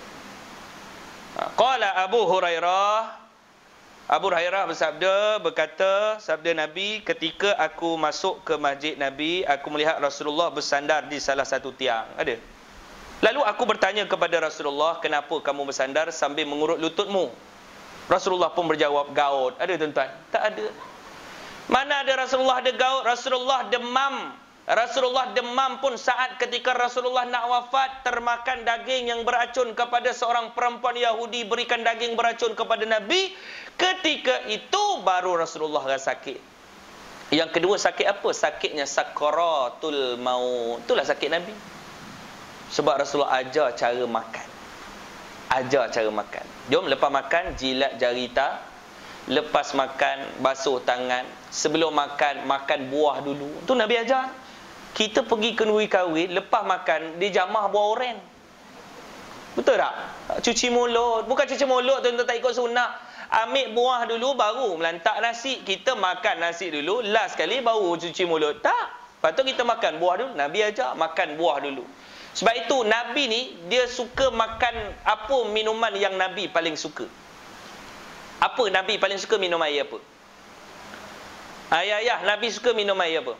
Qala Abu Hurairah, Abu Hurairah bersabda, berkata, sabda Nabi, ketika aku masuk ke masjid Nabi, aku melihat Rasulullah bersandar di salah satu tiang. Ada. Lalu aku bertanya kepada Rasulullah, kenapa kamu bersandar sambil mengurut lututmu? Rasulullah pun berjawab, gaut. Ada tuan-tuan? Tak ada. Mana ada Rasulullah ada gaut? Rasulullah demam. Rasulullah demam pun saat ketika Rasulullah nak wafat, termakan daging yang beracun kepada seorang perempuan Yahudi, berikan daging beracun kepada Nabi. Ketika itu baru Rasulullah rasa sakit. Yang kedua sakit apa? Sakitnya sakaratul maut. Itulah sakit Nabi. Sebab Rasulullah ajar cara makan. Ajar cara makan. Jom lepas makan jilat jari tak. Lepas makan basuh tangan. Sebelum makan makan buah dulu. Itu Nabi ajar. Kita pergi kenduri kahwin, lepas makan dia jamah buah oren. Betul tak? Cuci mulut. Bukan cuci mulut tuan-tuan tak ikut sunnah. Ambil buah dulu baru melantak nasi. Kita makan nasi dulu, last sekali baru cuci mulut. Tak. Lepas tu kita makan buah dulu. Nabi ajar makan buah dulu. Sebab itu Nabi ni dia suka makan apa minuman yang Nabi paling suka. Apa Nabi paling suka minum air apa? Ayah-ayah Nabi suka minum air apa?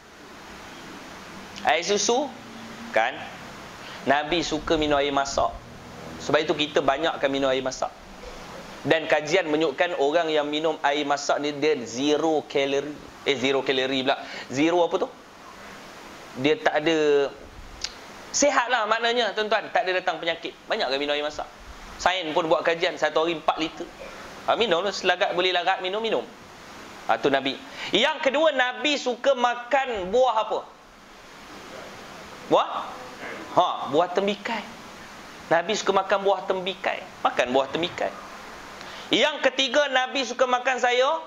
Air susu? Kan? Nabi suka minum air masak. Sebab itu kita banyakkan minum air masak. Dan kajian menunjukkan orang yang minum air masak ni dia zero kalori. Eh zero kalori pula. Zero apa tu? Dia tak ada, sihat lah maknanya tuan-tuan. Tak ada datang penyakit. Banyak ke minum air masak? Sains pun buat kajian satu hari empat liter. Ha, minum lah. Selagat boleh larat minum-minum. Ha, tu Nabi. Yang kedua Nabi suka makan buah apa? Buah? Ha, buah tembikai. Nabi suka makan buah tembikai. Makan buah tembikai. Yang ketiga Nabi suka makan sayur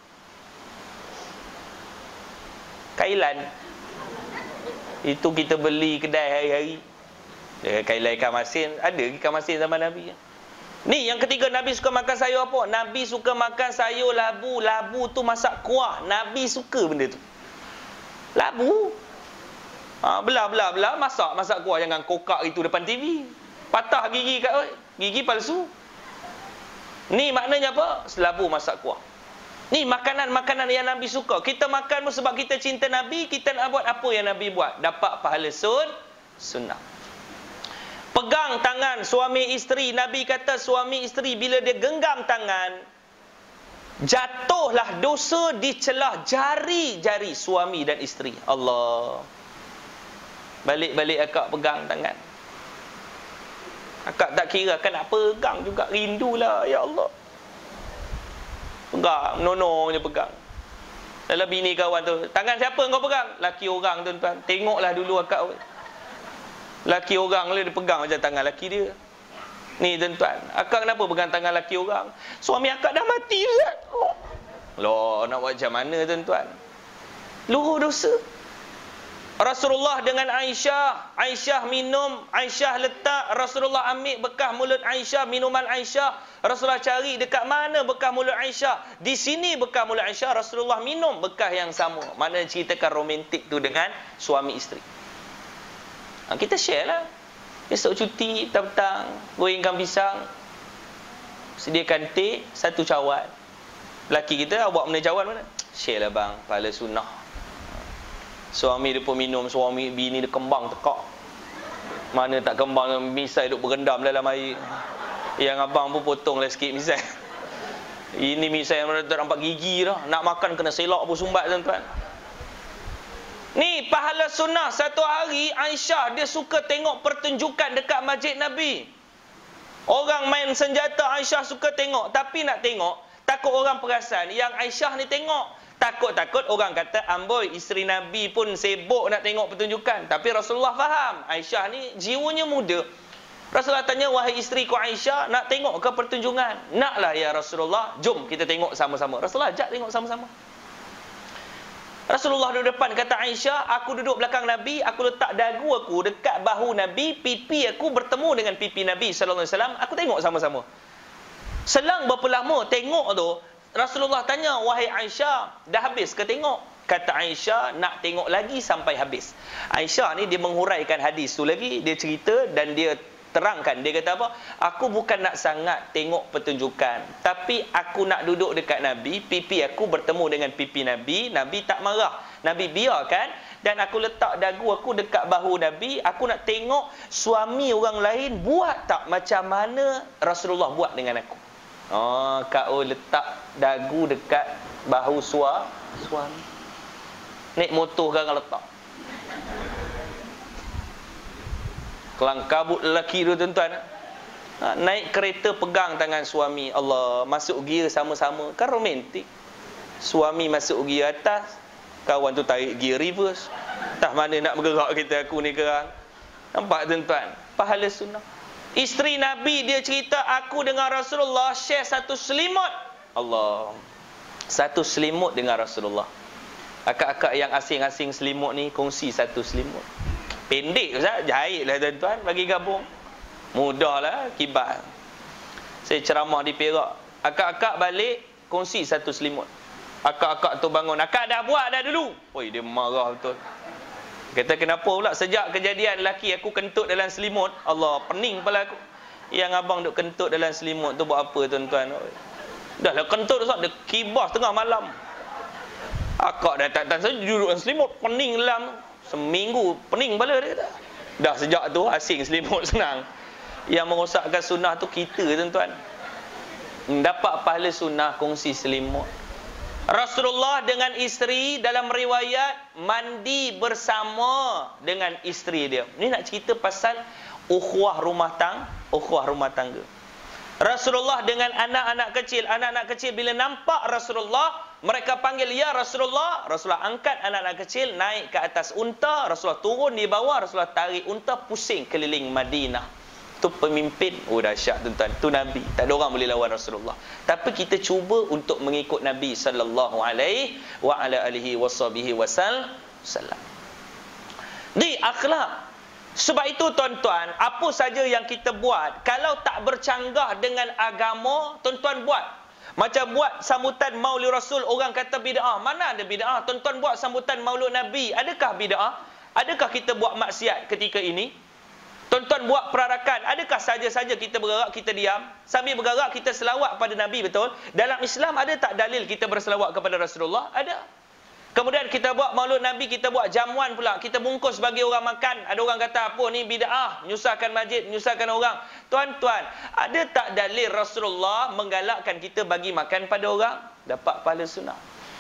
kailan. Itu kita beli kedai hari-hari. Kailan ikan masin. Ada ikan masin zaman Nabi. Ni yang ketiga Nabi suka makan sayur apa? Nabi suka makan sayur labu. Labu tu masak kuah. Nabi suka benda tu. Labu. Ha, belah, belah, belah. Masak, masak kuah. Jangan kokak itu depan T V. Patah gigi kat oi. Gigi palsu. Ni maknanya apa? Labu masak kuah. Ni makanan-makanan yang Nabi suka. Kita makan pun sebab kita cinta Nabi. Kita nak buat apa yang Nabi buat. Dapat pahala sun, sunnah. Pegang tangan suami isteri. Nabi kata suami isteri bila dia genggam tangan, jatuhlah dosa di celah jari-jari suami dan isteri. Allah. Balik-balik akak pegang tangan. Akak tak kira kan nak pegang juga. Rindulah ya Allah. Pegang, menonongnya pegang. Dalam bini kawan tu, tangan siapa kau pegang? Laki orang tuan-tuan. Tengoklah dulu akak. Laki orang dia pegang macam tangan laki dia. Ni tuan-tuan, akak kenapa pegang tangan laki orang? Suami akak dah mati Ustaz. Oh. Loh, nak buat macam mana tuan-tuan? Luruh dosa. Rasulullah dengan Aisyah, Aisyah minum, Aisyah letak, Rasulullah ambil bekas mulut Aisyah, minuman Aisyah. Rasulullah cari dekat mana bekas mulut Aisyah. Di sini bekas mulut Aisyah, Rasulullah minum bekas yang sama. Mana ceritakan romantik tu dengan suami isteri. Ha, kita share lah. Besok cuti, petang-petang, gorengkan pisang, sediakan teh, satu cawan. Lelaki kita buat benda cawan mana? Share lah bang, pahala sunnah. Suami dia pun minum, suami bini dia kembang tekak. Mana tak kembang, misai duk berendam dalam air. Yang abang pun potonglah sikit misai. Ini misai yang tak nampak gigi dah. Nak makan kena selak pun sumbat tuan-tuan. Ni pahala sunnah. Satu hari Aisyah dia suka tengok pertunjukan dekat masjid Nabi. Orang main senjata Aisyah suka tengok. Tapi nak tengok, takut orang perasan yang Aisyah ni tengok. Takut-takut orang kata, amboi isteri Nabi pun sibuk nak tengok pertunjukan. Tapi Rasulullah faham, Aisyah ni jiwanya muda. Rasulullah tanya, wahai isteriku Aisyah, nak tengok ke pertunjukan? Naklah ya Rasulullah, jom kita tengok sama-sama. Rasulullah ajak tengok sama-sama. Rasulullah duduk depan, kata Aisyah, aku duduk belakang Nabi, aku letak dagu aku dekat bahu Nabi, pipi aku bertemu dengan pipi Nabi sallallahu alaihi wasallam, aku tengok sama-sama. Selang berapa lama tengok tu, Rasulullah tanya, wahai Aisyah, dah habis ke tengok? Kata Aisyah, nak tengok lagi sampai habis. Aisyah ni dia menghuraikan hadis tu lagi, dia cerita dan dia terangkan. Dia kata apa? Aku bukan nak sangat tengok pertunjukan, tapi aku nak duduk dekat Nabi, pipi aku bertemu dengan pipi Nabi, Nabi tak marah, Nabi biarkan, dan aku letak dagu aku dekat bahu Nabi, aku nak tengok suami orang lain buat tak macam mana Rasulullah buat dengan aku. Oh, kau letak dagu dekat bahu sua, suami. Naik motor kan letak. Kelang kabut lelaki tu tuan-tuan, ha, naik kereta pegang tangan suami, Allah, masuk gear sama-sama, kan romantik. Suami masuk gear atas, kawan tu tarik gear reverse. Entah mana nak bergerak kita aku ni kerang. Nampak tuan-tuan, pahala sunnah. Isteri Nabi dia cerita, aku dengan Rasulullah share satu selimut. Allah, satu selimut dengan Rasulullah. Akak-akak yang asing-asing selimut ni kongsi satu selimut. Pendek Ustaz, jahitlah tuan-tuan, bagi gabung. Mudahlah, kibar. Saya ceramah di Perak. Akak-akak balik, kongsi satu selimut. Akak-akak tu bangun, akak dah buat dah dulu. Oi, dia marah betul. Kata, kenapa pula sejak kejadian lelaki aku kentut dalam selimut, Allah, pening kepala aku. Yang abang duk kentut dalam selimut tu buat apa tuan-tuan? Dah lah kentut Ustaz, dia kibar tengah malam. Akak dah tak tahu duduk dalam selimut, pening dalam. Seminggu pening kepala dia kata. Dah sejak tu asing selimut senang. Yang merosakkan sunnah tu kita tuan-tuan. Dapat pahala sunnah kongsi selimut. Rasulullah dengan isteri dalam riwayat mandi bersama dengan isteri dia. Ni nak cerita pasal ukhuwah rumah tang, ukhuwah rumah tangga. Rasulullah dengan anak-anak kecil, anak-anak kecil bila nampak Rasulullah, mereka panggil, ya Rasulullah. Rasulullah angkat anak-anak kecil naik ke atas unta, Rasulullah turun di bawah, Rasulullah tarik unta pusing keliling Madinah. Tu pemimpin, oh dahsyat tuan-tuan, tu Nabi. Tak ada orang boleh lawan Rasulullah. Tapi kita cuba untuk mengikut Nabi sallallahu alaihi wa ala alihi washabihi wasallam. Di akhlak. Sebab itu tuan-tuan, apa saja yang kita buat, kalau tak bercanggah dengan agama, tuan-tuan buat. Macam buat sambutan Maulid Rasul, orang kata bid'ah. Mana ada bid'ah? Tuan-tuan buat sambutan Maulid Nabi, adakah bid'ah? Adakah kita buat maksiat ketika ini? Tuan-tuan buat perarakan, adakah saja-saja kita bergerak, kita diam? Sambil bergerak kita selawat pada Nabi, betul? Dalam Islam ada tak dalil kita berselawat kepada Rasulullah? Ada. Kemudian kita buat Maulid Nabi, kita buat jamuan pula, kita bungkus bagi orang makan. Ada orang kata apa ni bid'ah, menyusahkan masjid, menyusahkan orang. Tuan-tuan, ada tak dalil Rasulullah menggalakkan kita bagi makan pada orang? Dapat pahala sunnah.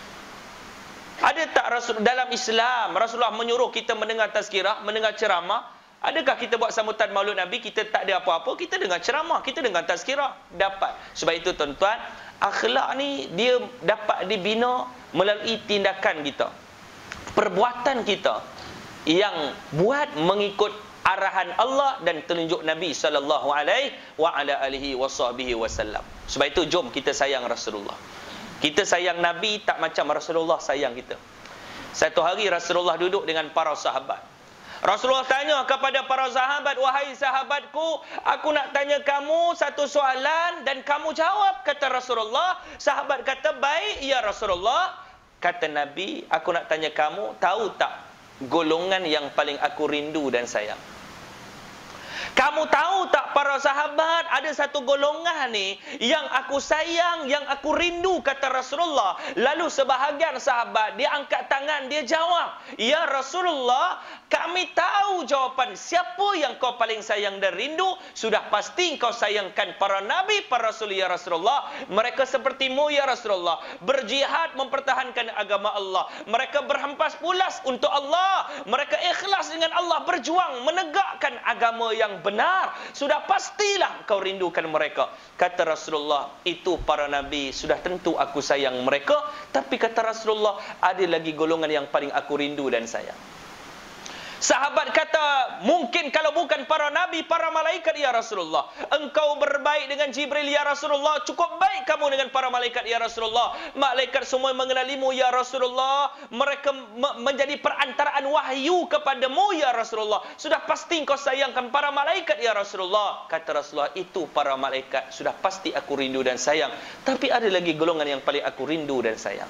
Ada tak Rasul dalam Islam Rasulullah menyuruh kita mendengar tazkirah, mendengar ceramah? Adakah kita buat sambutan Maulid Nabi, kita tak ada apa-apa, kita dengar ceramah, kita dengar tazkirah? Dapat. Sebab itu tuan-tuan, akhlak ni dia dapat dibina melalui tindakan kita, perbuatan kita yang buat mengikut arahan Allah dan telunjuk Nabi sallallahu alaihi wa ala alihi wasahbihi wasallam. Sebab itu jom kita sayang Rasulullah. Kita sayang Nabi tak macam Rasulullah sayang kita. Satu hari Rasulullah duduk dengan para sahabat. Rasulullah tanya kepada para sahabat, wahai sahabatku, aku nak tanya kamu satu soalan dan kamu jawab, kata Rasulullah. Sahabat kata, baik ya Rasulullah. Kata Nabi, aku nak tanya kamu, tahu tak golongan yang paling aku rindu dan sayang? Kamu tahu tak para sahabat, ada satu golongan ni yang aku sayang, yang aku rindu, kata Rasulullah. Lalu sebahagian sahabat dia angkat tangan, dia jawab, ya Rasulullah, kami tahu jawapan siapa yang kau paling sayang dan rindu. Sudah pasti kau sayangkan para nabi, para rasul ya Rasulullah. Mereka sepertimu ya Rasulullah, berjihad mempertahankan agama Allah. Mereka berhempas pulas untuk Allah. Mereka ikhlas dengan Allah, berjuang menegakkan agama yang benar. Sudah pastilah kau rindukan mereka. Kata Rasulullah, itu para nabi, sudah tentu aku sayang mereka. Tapi kata Rasulullah, ada lagi golongan yang paling aku rindu dan sayang. Sahabat kata, mungkin kalau bukan para nabi, para malaikat ya Rasulullah. Engkau berbaik dengan Jibril ya Rasulullah, cukup baik kamu dengan para malaikat ya Rasulullah. Malaikat semua mengenalimu ya Rasulullah. Mereka me menjadi perantaraan wahyu kepadamu ya Rasulullah. Sudah pasti engkau sayangkan para malaikat ya Rasulullah. Kata Rasulullah, itu para malaikat, sudah pasti aku rindu dan sayang. Tapi ada lagi golongan yang paling aku rindu dan sayang.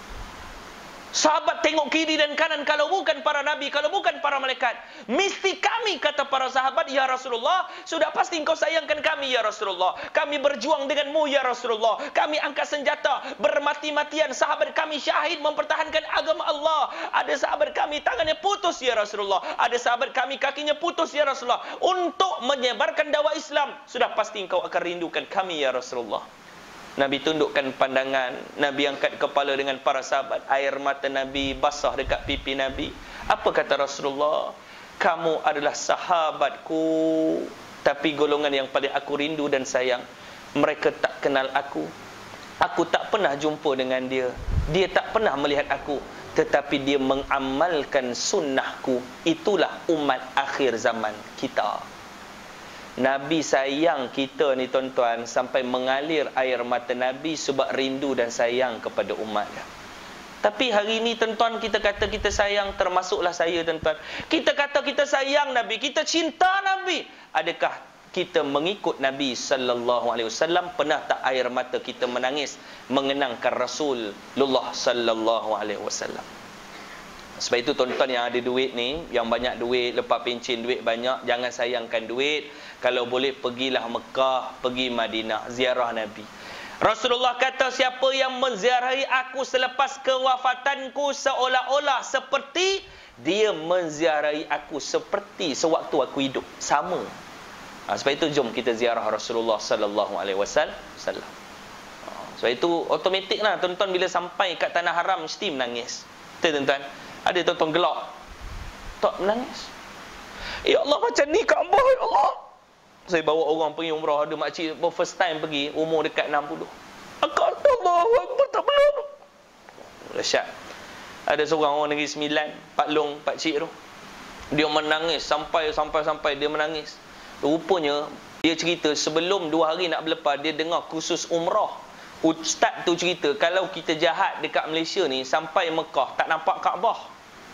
Sahabat tengok kiri dan kanan, kalau bukan para nabi, kalau bukan para malaikat, mesti kami, kata para sahabat, ya Rasulullah, sudah pasti engkau sayangkan kami ya Rasulullah. Kami berjuang denganmu ya Rasulullah. Kami angkat senjata bermati-matian, sahabat kami syahid mempertahankan agama Allah. Ada sahabat kami tangannya putus ya Rasulullah. Ada sahabat kami kakinya putus ya Rasulullah, untuk menyebarkan dakwah Islam. Sudah pasti engkau akan rindukan kami ya Rasulullah. Nabi tundukkan pandangan, Nabi angkat kepala dengan para sahabat, air mata Nabi basah dekat pipi Nabi. Apa kata Rasulullah? Kamu adalah sahabatku, tapi golongan yang paling aku rindu dan sayang, mereka tak kenal aku. Aku tak pernah jumpa dengan dia. Dia tak pernah melihat aku, tetapi dia mengamalkan sunnahku. Itulah umat akhir zaman kita. Nabi sayang kita ni tuan-tuan, sampai mengalir air mata Nabi sebab rindu dan sayang kepada umatnya. Tapi hari ini tuan-tuan, kita kata kita sayang, termasuklah saya tuan-tuan. Kita kata kita sayang Nabi, kita cinta Nabi. Adakah kita mengikut Nabi sallallahu alaihi wasallam? Pernah tak air mata kita menangis mengenangkan Rasulullah sallallahu alaihi wasallam? Sebab itu tuan-tuan yang ada duit ni, yang banyak duit, lepas pencen duit banyak, jangan sayangkan duit. Kalau boleh pergilah Mekah, pergi Madinah, ziarah Nabi. Rasulullah kata, siapa yang menziarahi aku selepas kewafatanku, seolah-olah seperti dia menziarahi aku seperti sewaktu aku hidup, sama. Ha, sebab itu jom kita ziarah Rasulullah sallallahu alaihi wasallam. Ha, sebab itu automatiklah tuan-tuan, bila sampai kat tanah haram mesti menangis. Betul tuan-tuan? Ada tuan-tuan gelak, tak menangis. Ya Allah, macam ni Kaabah ya Allah. Saya bawa orang pergi umrah, ada makcik first time pergi, umur dekat enam puluh. Akak Allahu Akbar, tak belum. Dahsyat. Ada seorang orang Negeri Sembilan, Pak Long, Pak Cik tu. Dia menangis sampai sampai sampai dia menangis. Rupanya dia cerita sebelum dua hari nak berlepas, dia dengar kursus umrah. Ustaz tu cerita, kalau kita jahat dekat Malaysia ni, sampai Mekah tak nampak Kaabah.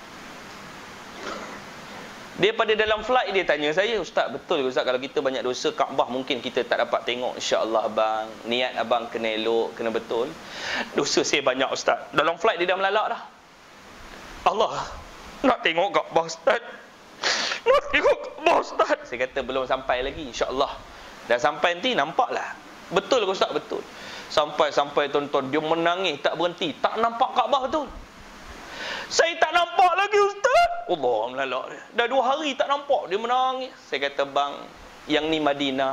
Dia pada dalam flight dia tanya saya, Ustaz, betul ke Ustaz, kalau kita banyak dosa, Kaabah mungkin kita tak dapat tengok? InsyaAllah abang, niat abang kena elok, kena betul. Dosa saya banyak Ustaz. Dalam flight dia dah melalak dah. Allah, nak tengok Kaabah Ustaz, nak tengok Kaabah Ustaz. Saya kata belum sampai lagi, insyaAllah. Dah sampai nanti nampaklah. Betul ke Ustaz? Betul. Sampai-sampai tuan-tuan, dia menangis tak berhenti, tak nampak Kaabah betul. Saya tak nampak lagi Ustaz. Allah melalak dia. Dah dua hari tak nampak, dia menangis. Saya kata, bang, yang ni Madinah.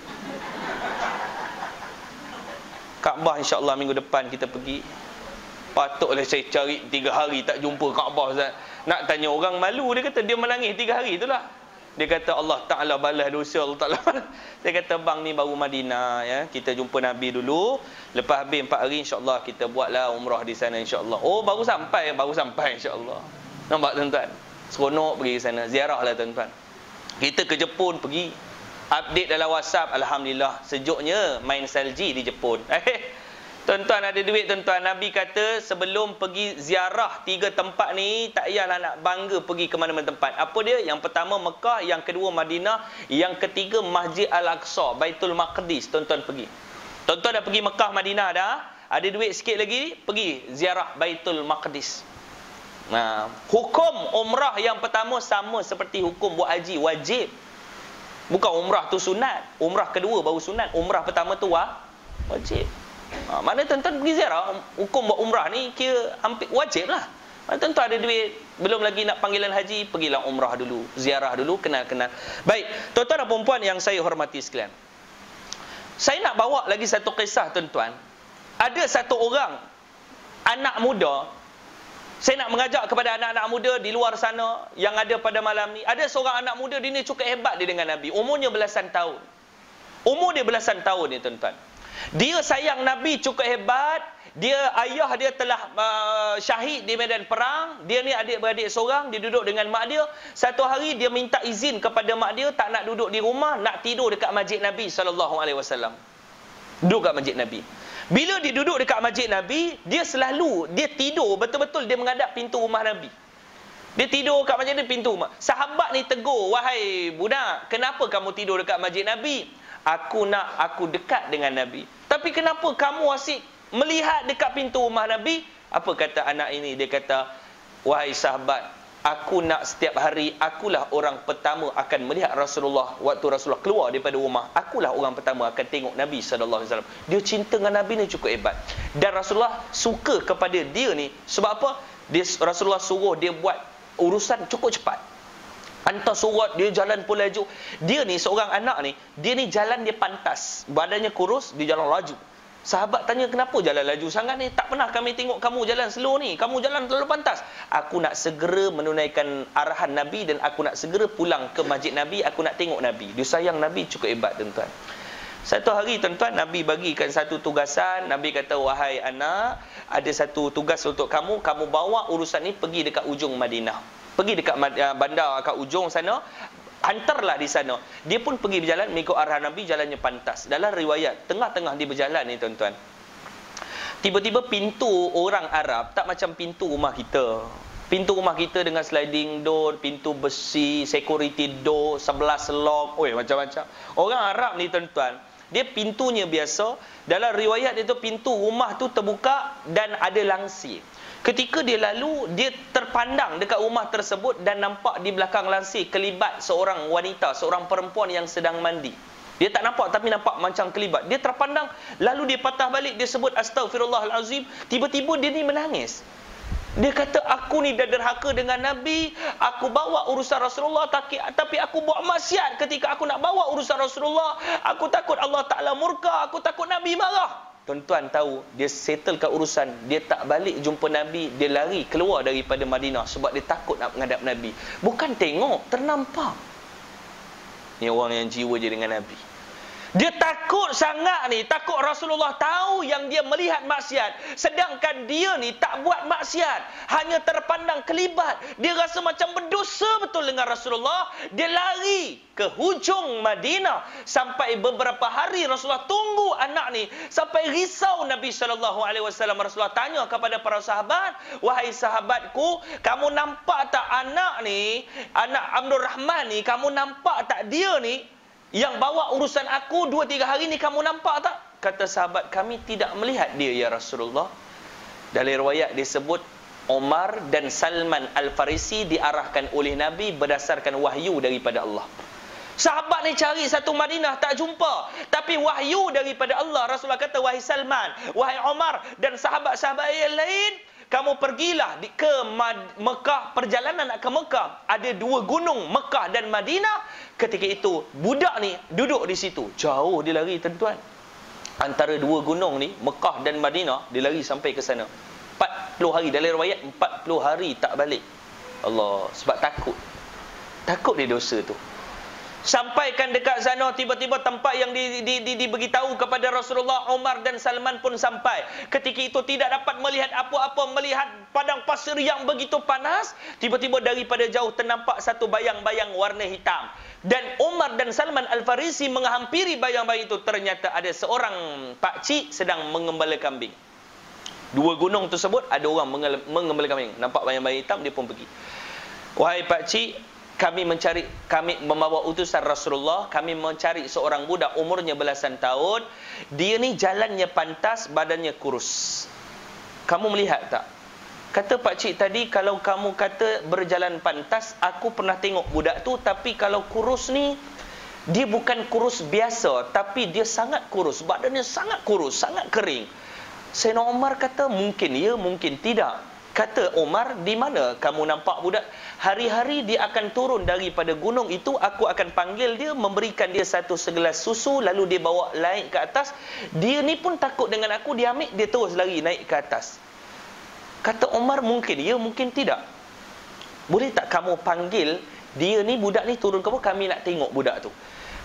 Kaabah insya-Allah minggu depan kita pergi. Patutlah saya cari tiga hari tak jumpa Kaabah Ustaz. Nak tanya orang malu, dia kata dia menangis tiga hari itulah. Dia kata Allah Ta'ala balas dosa, Allah Ta'ala balas. Saya kata, bang, ni baru Madinah ya. Kita jumpa Nabi dulu. Lepas habis empat hari insya-Allah kita buatlah umrah di sana insya-Allah. Oh, baru sampai, baru sampai insya-Allah. Nampak tuan-tuan? Seronok pergi ke sana, ziarahlah tuan-tuan. Kita ke Jepun pergi. Update dalam WhatsApp, alhamdulillah sejuknya main salji di Jepun. Eh, tuan-tuan ada duit tuan-tuan. Nabi kata sebelum pergi ziarah tiga tempat ni, tak payahlah nak bangga pergi ke mana-mana tempat. Apa dia? Yang pertama Mekah, yang kedua Madinah, yang ketiga Masjid Al-Aqsa, Baitul Maqdis. Tuan-tuan pergi. Tuan-tuan dah pergi Mekah, Madinah dah. Ada duit sikit lagi, pergi ziarah Baitul Maqdis. Nah, hukum umrah yang pertama sama seperti hukum buat haji, wajib. Bukan umrah tu sunat. Umrah kedua baru sunat. Umrah pertama tu wah, wajib. Ha, mana tuan-tuan pergi ziarah, hukum buat umrah ni kira hampir wajib lah. Mana tuan-tuan ada duit, belum lagi nak panggilan haji, pergilah umrah dulu, ziarah dulu, kenal-kenal. Baik, tuan-tuan dan perempuan yang saya hormati sekalian, saya nak bawa lagi satu kisah tuan-tuan. Ada satu orang anak muda, saya nak mengajak kepada anak-anak muda di luar sana yang ada pada malam ni. Ada seorang anak muda, dia ni cukup hebat dia dengan Nabi. Umurnya belasan tahun. Umur dia belasan tahun ni tuan-tuan. Dia sayang Nabi cukup hebat. Dia ayah dia telah uh, syahid di medan perang. Dia ni adik-beradik seorang, dia duduk dengan mak dia. Satu hari dia minta izin kepada mak dia tak nak duduk di rumah, nak tidur dekat masjid Nabi sallallahu alaihi wasallam. Duduk kat masjid Nabi. Bila dia duduk dekat masjid Nabi, dia selalu dia tidur betul-betul dia menghadap pintu rumah Nabi. Dia tidur kat masjid ni pintu rumah. Sahabat ni tegur, "Wahai budak, kenapa kamu tidur dekat masjid Nabi? Aku nak aku dekat dengan Nabi. Tapi kenapa kamu asyik melihat dekat pintu rumah Nabi?" Apa kata anak ini? Dia kata, "Wahai sahabat, aku nak setiap hari akulah orang pertama akan melihat Rasulullah waktu Rasulullah keluar daripada rumah. Akulah orang pertama akan tengok Nabi sallallahu alaihi wasallam." Dia cinta dengan Nabi ni cukup hebat. Dan Rasulullah suka kepada dia ni sebab apa? Dia Rasulullah suruh dia buat urusan cukup cepat. Hantar surat, dia jalan pun laju. Dia ni seorang anak ni, dia ni jalan dia pantas. Badannya kurus, dia jalan laju. Sahabat tanya, "Kenapa jalan laju sangat ni? Tak pernah kami tengok kamu jalan slow ni. Kamu jalan terlalu pantas." "Aku nak segera menunaikan arahan Nabi dan aku nak segera pulang ke masjid Nabi. Aku nak tengok Nabi." Dia sayang Nabi cukup hebat, tuan-tuan. Satu hari, tuan-tuan, Nabi bagikan satu tugasan. Nabi kata, "Wahai anak, ada satu tugas untuk kamu. Kamu bawa urusan ni pergi dekat ujung Madinah. Pergi dekat bandar kat ujung sana. Hantarlah di sana." Dia pun pergi berjalan mengikut arahan Nabi, jalannya pantas. Dalam riwayat, tengah-tengah dia berjalan ni, tuan-tuan, tiba-tiba pintu orang Arab tak macam pintu rumah kita. Pintu rumah kita dengan sliding door, pintu besi, security door, sebelas lock, oi macam-macam. Orang Arab ni, tuan-tuan, dia pintunya biasa. Dalam riwayat itu pintu rumah tu terbuka dan ada langsir. Ketika dia lalu, dia terpandang dekat rumah tersebut dan nampak di belakang langsir kelibat seorang wanita, seorang perempuan yang sedang mandi. Dia tak nampak tapi nampak macam kelibat. Dia terpandang, lalu dia patah balik, dia sebut astaghfirullahalazim. Tiba-tiba dia ni menangis. Dia kata, "Aku ni dah derhaka dengan Nabi. Aku bawa urusan Rasulullah, tapi aku buat maksiat ketika aku nak bawa urusan Rasulullah. Aku takut Allah Ta'ala murka. Aku takut Nabi marah." Tuan-tuan tahu, dia settlekan urusan. Dia tak balik jumpa Nabi. Dia lari keluar daripada Madinah sebab dia takut nak menghadap Nabi. Bukan tengok, ternampak. Ni orang yang jiwa je dengan Nabi. Dia takut sangat ni, takut Rasulullah tahu yang dia melihat maksiat, sedangkan dia ni tak buat maksiat, hanya terpandang kelibat. Dia rasa macam berdosa betul dengan Rasulullah. Dia lari ke hujung Madinah. Sampai beberapa hari Rasulullah tunggu anak ni, sampai risau Nabi sallallahu alaihi wasallam. Rasulullah tanya kepada para sahabat, "Wahai sahabatku, kamu nampak tak anak ni, anak Abdul Rahman ni, kamu nampak tak dia ni yang bawa urusan aku dua tiga hari ni, kamu nampak tak?" Kata sahabat, "Kami tidak melihat dia ya Rasulullah." Dalam riwayat disebut Umar dan Salman Al-Farisi diarahkan oleh Nabi berdasarkan wahyu daripada Allah. Sahabat ni cari satu Madinah tak jumpa, tapi wahyu daripada Allah. Rasulullah kata, "Wahai Salman, wahai Umar dan sahabat-sahabat yang lain, kamu pergilah di, ke Mekah, perjalanan nak ke Mekah. Ada dua gunung, Mekah dan Madinah." Ketika itu, budak ni duduk di situ. Jauh dia lari, tuan-tuan. Antara dua gunung ni, Mekah dan Madinah, dia lari sampai ke sana. empat puluh hari, dalam riwayat empat puluh hari tak balik. Allah, sebab takut. Takut dia dosa tu. Sampaikan dekat sana, tiba-tiba tempat yang di, di, di, diberitahu kepada Rasulullah, Umar dan Salman pun sampai. Ketika itu tidak dapat melihat apa-apa, melihat padang pasir yang begitu panas. Tiba-tiba daripada jauh ternampak satu bayang-bayang warna hitam. Dan Umar dan Salman Al-Farisi menghampiri bayang-bayang itu. Ternyata ada seorang pakcik sedang mengembala kambing. Dua gunung tersebut ada orang mengembala kambing. Nampak bayang-bayang hitam, dia pun pergi. "Wahai pakcik, kami mencari, kami membawa utusan Rasulullah, kami mencari seorang budak umurnya belasan tahun. Dia ni jalannya pantas, badannya kurus. Kamu melihat tak?" Kata pakcik tadi, "Kalau kamu kata berjalan pantas, aku pernah tengok budak tu, tapi kalau kurus ni, dia bukan kurus biasa, tapi dia sangat kurus, badannya sangat kurus, sangat kering." Sayyidina Umar kata, "Mungkin ya, mungkin tidak." Kata Umar, "Di mana kamu nampak budak?" "Hari-hari dia akan turun daripada gunung itu, aku akan panggil dia, memberikan dia satu segelas susu, lalu dia bawa naik ke atas. Dia ni pun takut dengan aku, dia ambil, dia terus lari naik ke atas." Kata Umar, "Mungkin ya, mungkin tidak. Boleh tak kamu panggil dia ni, budak ni turun ke bawah, kami nak tengok budak tu."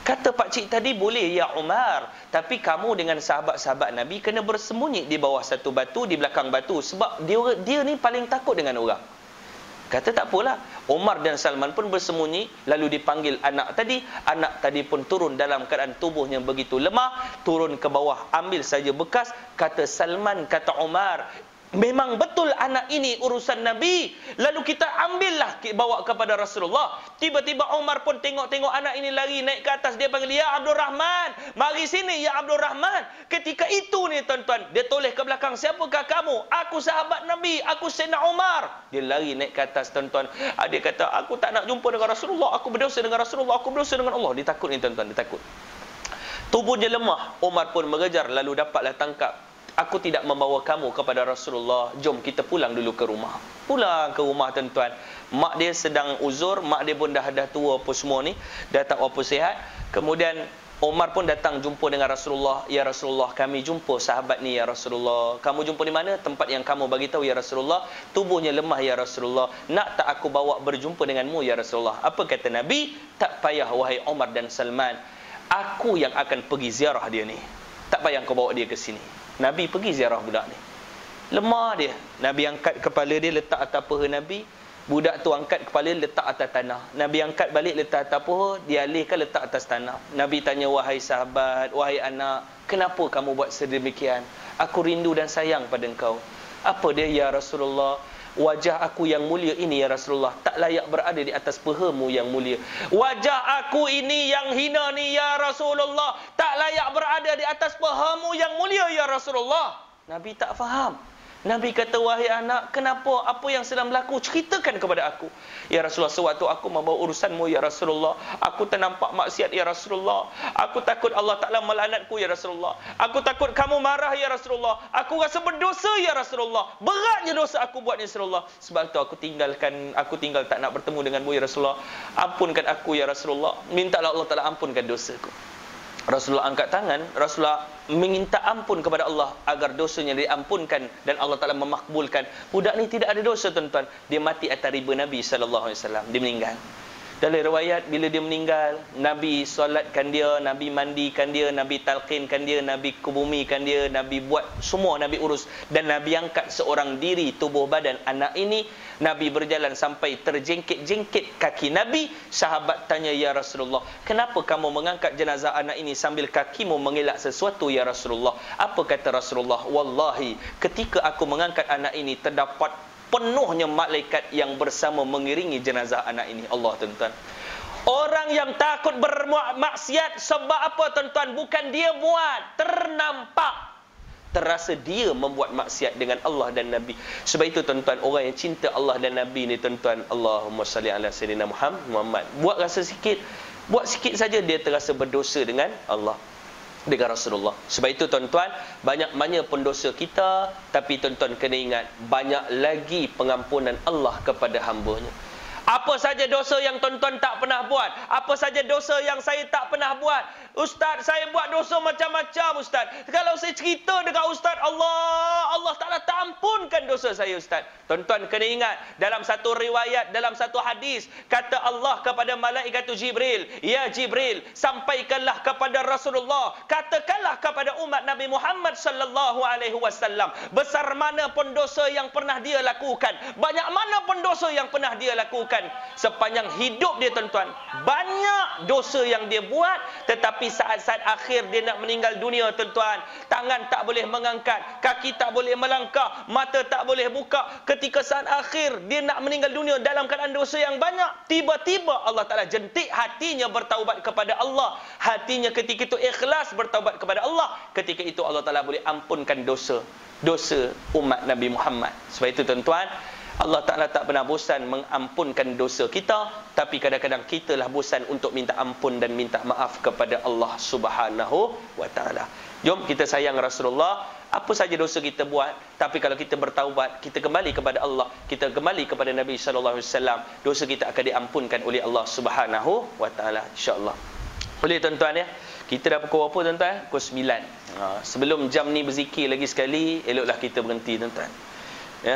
Kata pak cik tadi, boleh ya Umar, tapi kamu dengan sahabat-sahabat Nabi kena bersembunyi di bawah satu batu, di belakang batu, sebab dia dia ni paling takut dengan orang. Kata tak apalah. Umar dan Salman pun bersembunyi, lalu dipanggil anak tadi. Anak tadi pun turun dalam keadaan tubuhnya begitu lemah, turun ke bawah, ambil saja bekas. Kata Salman, kata Umar, memang betul anak ini urusan Nabi. Lalu kita ambillah, bawa kepada Rasulullah. Tiba-tiba Umar pun tengok-tengok anak ini lari naik ke atas. Dia panggil, ya Abdul Rahman, mari sini ya Abdul Rahman. Ketika itu ni tuan-tuan, dia toleh ke belakang, siapakah kamu? Aku sahabat Nabi, aku Sayyidina Umar. Dia lari naik ke atas tuan-tuan. Dia kata, aku tak nak jumpa dengan Rasulullah, aku berdosa dengan Rasulullah, aku berdosa dengan Allah. Dia takut ni tuan-tuan, dia takut. Tubuhnya lemah. Umar pun mengejar, lalu dapatlah tangkap. Aku tidak membawa kamu kepada Rasulullah. Jom kita pulang dulu ke rumah. Pulang ke rumah tuan-tuan. Mak dia sedang uzur. Mak dia pun dah dah tua apa semua ni. Dah tak apa sihat. Kemudian Umar pun datang jumpa dengan Rasulullah. Ya Rasulullah, kami jumpa sahabat ni ya Rasulullah. Kamu jumpa di mana? Tempat yang kamu bagi tahu ya Rasulullah. Tubuhnya lemah ya Rasulullah. Nak tak aku bawa berjumpa denganmu ya Rasulullah? Apa kata Nabi? Tak payah wahai Umar dan Salman. Aku yang akan pergi ziarah dia ni. Tak payah kau bawa dia ke sini. Nabi pergi ziarah budak ni. Lemah dia. Nabi angkat kepala dia, letak atas paha Nabi. Budak tu angkat kepala, letak atas tanah. Nabi angkat balik, letak atas paha. Dia alihkan, letak atas tanah. Nabi tanya, wahai sahabat, wahai anak, kenapa kamu buat sedemikian? Aku rindu dan sayang pada engkau. Apa dia ya Rasulullah? Wajah aku yang mulia ini ya Rasulullah tak layak berada di atas pahamu yang mulia. Wajah aku ini yang hina ni ya Rasulullah tak layak berada di atas pahamu yang mulia ya Rasulullah. Nabi tak faham. Nabi kata, wahai anak, kenapa? Apa yang sedang berlaku? Ceritakan kepada aku. Ya Rasulullah, sewaktu aku membawa urusanmu ya Rasulullah, aku ternampak maksiat ya Rasulullah. Aku takut Allah Ta'ala melaknatku ya Rasulullah. Aku takut kamu marah ya Rasulullah. Aku rasa berdosa ya Rasulullah. Beratnya dosa aku buat ya Rasulullah. Sebab itu aku tinggalkan, aku tinggal tak nak bertemu denganmu ya Rasulullah. Ampunkan aku ya Rasulullah. Mintalah Allah Ta'ala ampunkan dosaku. Rasulullah angkat tangan, Rasulullah meminta ampun kepada Allah agar dosanya diampunkan dan Allah Ta'ala memakbulkan. Budak ni tidak ada dosa tuan-tuan. Dia mati atas riba Nabi sallallahu alaihi wasallam. Dia meninggal. Dalam riwayat, bila dia meninggal, Nabi solatkan dia, Nabi mandikan dia, Nabi talqinkan dia, Nabi kebumikan dia, Nabi buat semua, Nabi urus. Dan Nabi angkat seorang diri tubuh badan anak ini. Nabi berjalan sampai terjengkit-jengkit kaki Nabi. Sahabat tanya, ya Rasulullah, kenapa kamu mengangkat jenazah anak ini sambil kakimu mengelak sesuatu ya Rasulullah? Apa kata Rasulullah? Wallahi, ketika aku mengangkat anak ini, terdapat penuhnya malaikat yang bersama mengiringi jenazah anak ini. Allah tuan-tuan. Orang yang takut bermaksiat sebab apa tuan-tuan? Bukan dia buat, ternampak, terasa dia membuat maksiat dengan Allah dan Nabi. Sebab itu tuan-tuan, orang yang cinta Allah dan Nabi ni tuan-tuan, Allahumma salli ala sayyidina Muhammad, buat rasa sikit, buat sikit saja dia terasa berdosa dengan Allah, dengan Rasulullah. Sebab itu tuan-tuan, banyak-banyak pendosa kita, tapi tuan-tuan kena ingat, banyak lagi pengampunan Allah kepada hamba-Nya. Apa saja dosa yang tuan-tuan tak pernah buat? Apa saja dosa yang saya tak pernah buat? Ustaz, saya buat dosa macam-macam Ustaz. Kalau saya cerita dengan Ustaz, Allah Allah Ta'ala tak ampunkan dosa saya Ustaz. Tuan-tuan kena ingat, dalam satu riwayat, dalam satu hadis, kata Allah kepada malaikat Jibril, ya Jibril, sampaikanlah kepada Rasulullah, katakanlah kepada umat Nabi Muhammad sallallahu alaihi wasallam, besar mana pun dosa yang pernah dia lakukan, banyak mana pun dosa yang pernah dia lakukan sepanjang hidup dia tuan-tuan, banyak dosa yang dia buat, tetapi saat-saat akhir dia nak meninggal dunia tuan-tuan, tangan tak boleh mengangkat, kaki tak boleh melangkah, mata tak boleh buka. Ketika saat akhir dia nak meninggal dunia dalam keadaan dosa yang banyak, tiba-tiba Allah Ta'ala jentik hatinya bertaubat kepada Allah. Hatinya ketika itu ikhlas bertaubat kepada Allah. Ketika itu Allah Ta'ala boleh ampunkan dosa dosa umat Nabi Muhammad. Sebab itu tuan-tuan, Allah Ta'ala tak pernah bosan mengampunkan dosa kita, tapi kadang-kadang kitalah bosan untuk minta ampun dan minta maaf kepada Allah Subhanahu wa Ta'ala. Jom kita sayang Rasulullah, apa saja dosa kita buat, tapi kalau kita bertaubat, kita kembali kepada Allah, kita kembali kepada Nabi sallallahu alaihi wasallam, dosa kita akan diampunkan oleh Allah Subhanahu wa Ta'ala, insya-Allah. Boleh tuan-tuan ya? Kita dah pukul apa tuan-tuan? Pukul sembilan. Ha, sebelum jam ni berzikir lagi sekali, eloklah kita berhenti tuan-tuan. Ya.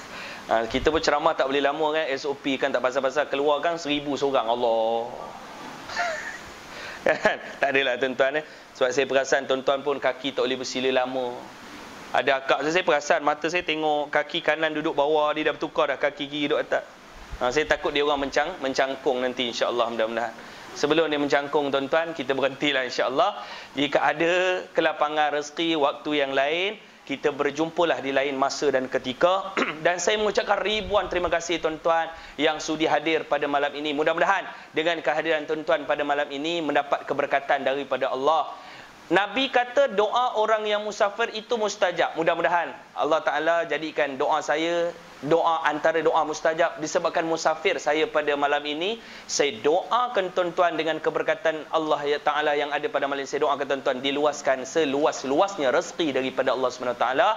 Ha, kita pun ceramah tak boleh lama kan, S O P kan tak pasal-pasal, keluar kan seribu seorang, Allah. Tak adalah tuan-tuan eh. Sebab saya perasan tuan-tuan pun kaki tak boleh bersila lama. Ada akak saya, saya perasan mata saya tengok kaki kanan duduk bawah, dia dah bertukar dah kaki kiri duduk atas. Ha, saya takut dia orang mencang, mencangkung nanti, insya-Allah, mudah-mudahan. Sebelum dia mencangkung tuan-tuan, kita berhentilah insya-Allah. Jika ada kelapangan rezeki waktu yang lain, kita berjumpalah di lain masa dan ketika. Dan saya mengucapkan ribuan terima kasih tuan-tuan yang sudi hadir pada malam ini. Mudah-mudahan dengan kehadiran tuan-tuan pada malam ini mendapat keberkatan daripada Allah. Nabi kata doa orang yang musafir itu mustajab. Mudah-mudahan Allah Ta'ala jadikan doa saya doa antara doa mustajab. Disebabkan musafir saya pada malam ini, saya doakan tuan-tuan dengan keberkatan Allah Ta'ala yang ada pada malam ini. Saya doakan tuan-tuan diluaskan seluas-luasnya rezeki daripada Allah subhanahu wa taala.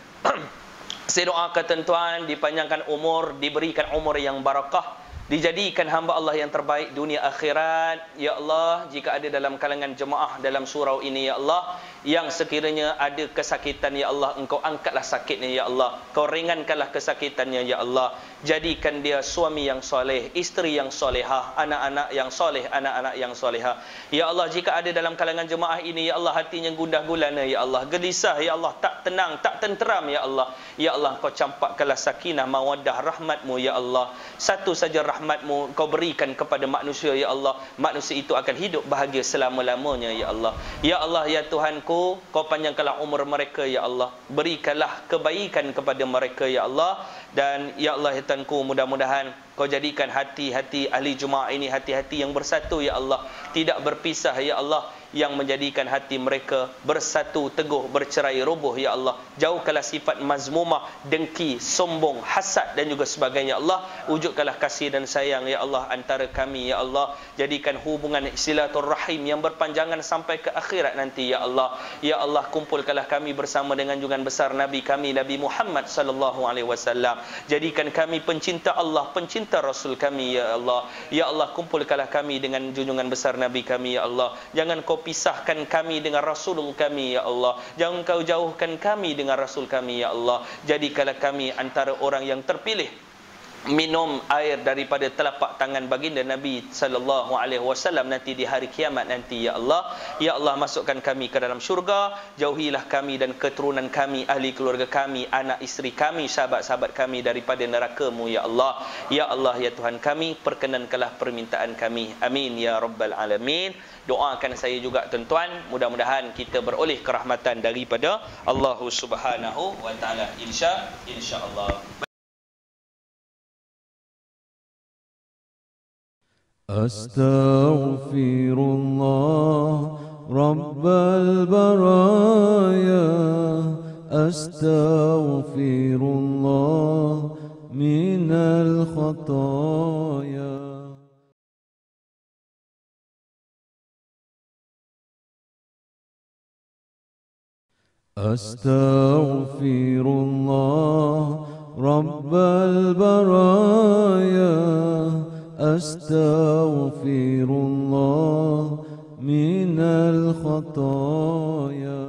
Saya doakan tuan-tuan dipanjangkan umur, diberikan umur yang barakah, dijadikan hamba Allah yang terbaik dunia akhirat. Ya Allah, jika ada dalam kalangan jemaah dalam surau ini, Ya Allah, yang sekiranya ada kesakitan, Ya Allah, Engkau angkatlah sakitnya, Ya Allah. Kau ringankanlah kesakitannya, Ya Allah. Jadikan dia suami yang soleh, isteri yang solehah, anak-anak yang soleh, anak-anak yang solehah. Ya Allah, jika ada dalam kalangan jemaah ini, Ya Allah, hatinya gundah gulana, Ya Allah, gelisah, Ya Allah, tak tenang, tak tenteram, Ya Allah. Ya Allah, Kau campakkanlah sakinah, mawaddah, rahmat-Mu, Ya Allah. Satu saja rahmat-Mu Kau berikan kepada manusia, Ya Allah. Manusia itu akan hidup bahagia selama-lamanya, Ya Allah. Ya Allah, Ya Tuhanku, Kau panjangkanlah umur mereka, Ya Allah. Berikanlah kebaikan kepada mereka, Ya Allah. Dan Ya Allah, Ya Tuhanku, mudah-mudahan Kau jadikan hati-hati ahli Jumaat ini hati-hati yang bersatu, Ya Allah. Tidak berpisah, Ya Allah. Yang menjadikan hati mereka bersatu, teguh, bercerai roboh, Ya Allah. Jauhkanlah sifat mazmumah, dengki, sombong, hasad dan juga sebagainya, Ya Allah. Wujudkanlah kasih dan sayang, Ya Allah, antara kami, Ya Allah. Jadikan hubungan silaturrahim yang berpanjangan sampai ke akhirat nanti, Ya Allah. Ya Allah, kumpulkanlah kami bersama dengan junjungan besar Nabi kami, Nabi Muhammad sallallahu alaihi wasallam. Jadikan kami pencinta Allah, pencinta Rasul kami, Ya Allah. Ya Allah, kumpulkanlah kami dengan junjungan besar Nabi kami, Ya Allah. Jangan Kau pisahkan kami dengan Rasul kami, Ya Allah. Jangan Kau jauhkan kami dengan Rasul kami, Ya Allah. Jadikanlah kami antara orang yang terpilih minum air daripada telapak tangan baginda Nabi sallallahu alaihi wasallam nanti di hari kiamat nanti, Ya Allah. Ya Allah, masukkan kami ke dalam syurga. Jauhilah kami dan keturunan kami, ahli keluarga kami, anak isteri kami, sahabat-sahabat kami daripada neraka-Mu, Ya Allah. Ya Allah, Ya Tuhan kami, perkenankanlah permintaan kami. Amin ya rabbal alamin. Doakan saya juga tuan-tuan, mudah-mudahan kita beroleh kerahmatan daripada Allah Subhanahu wa taala, insya insya-Allah. أستغفر الله رب البرايا أستغفر الله من الخطايا أستغفر الله رب البرايا أستغفر الله من الخطايا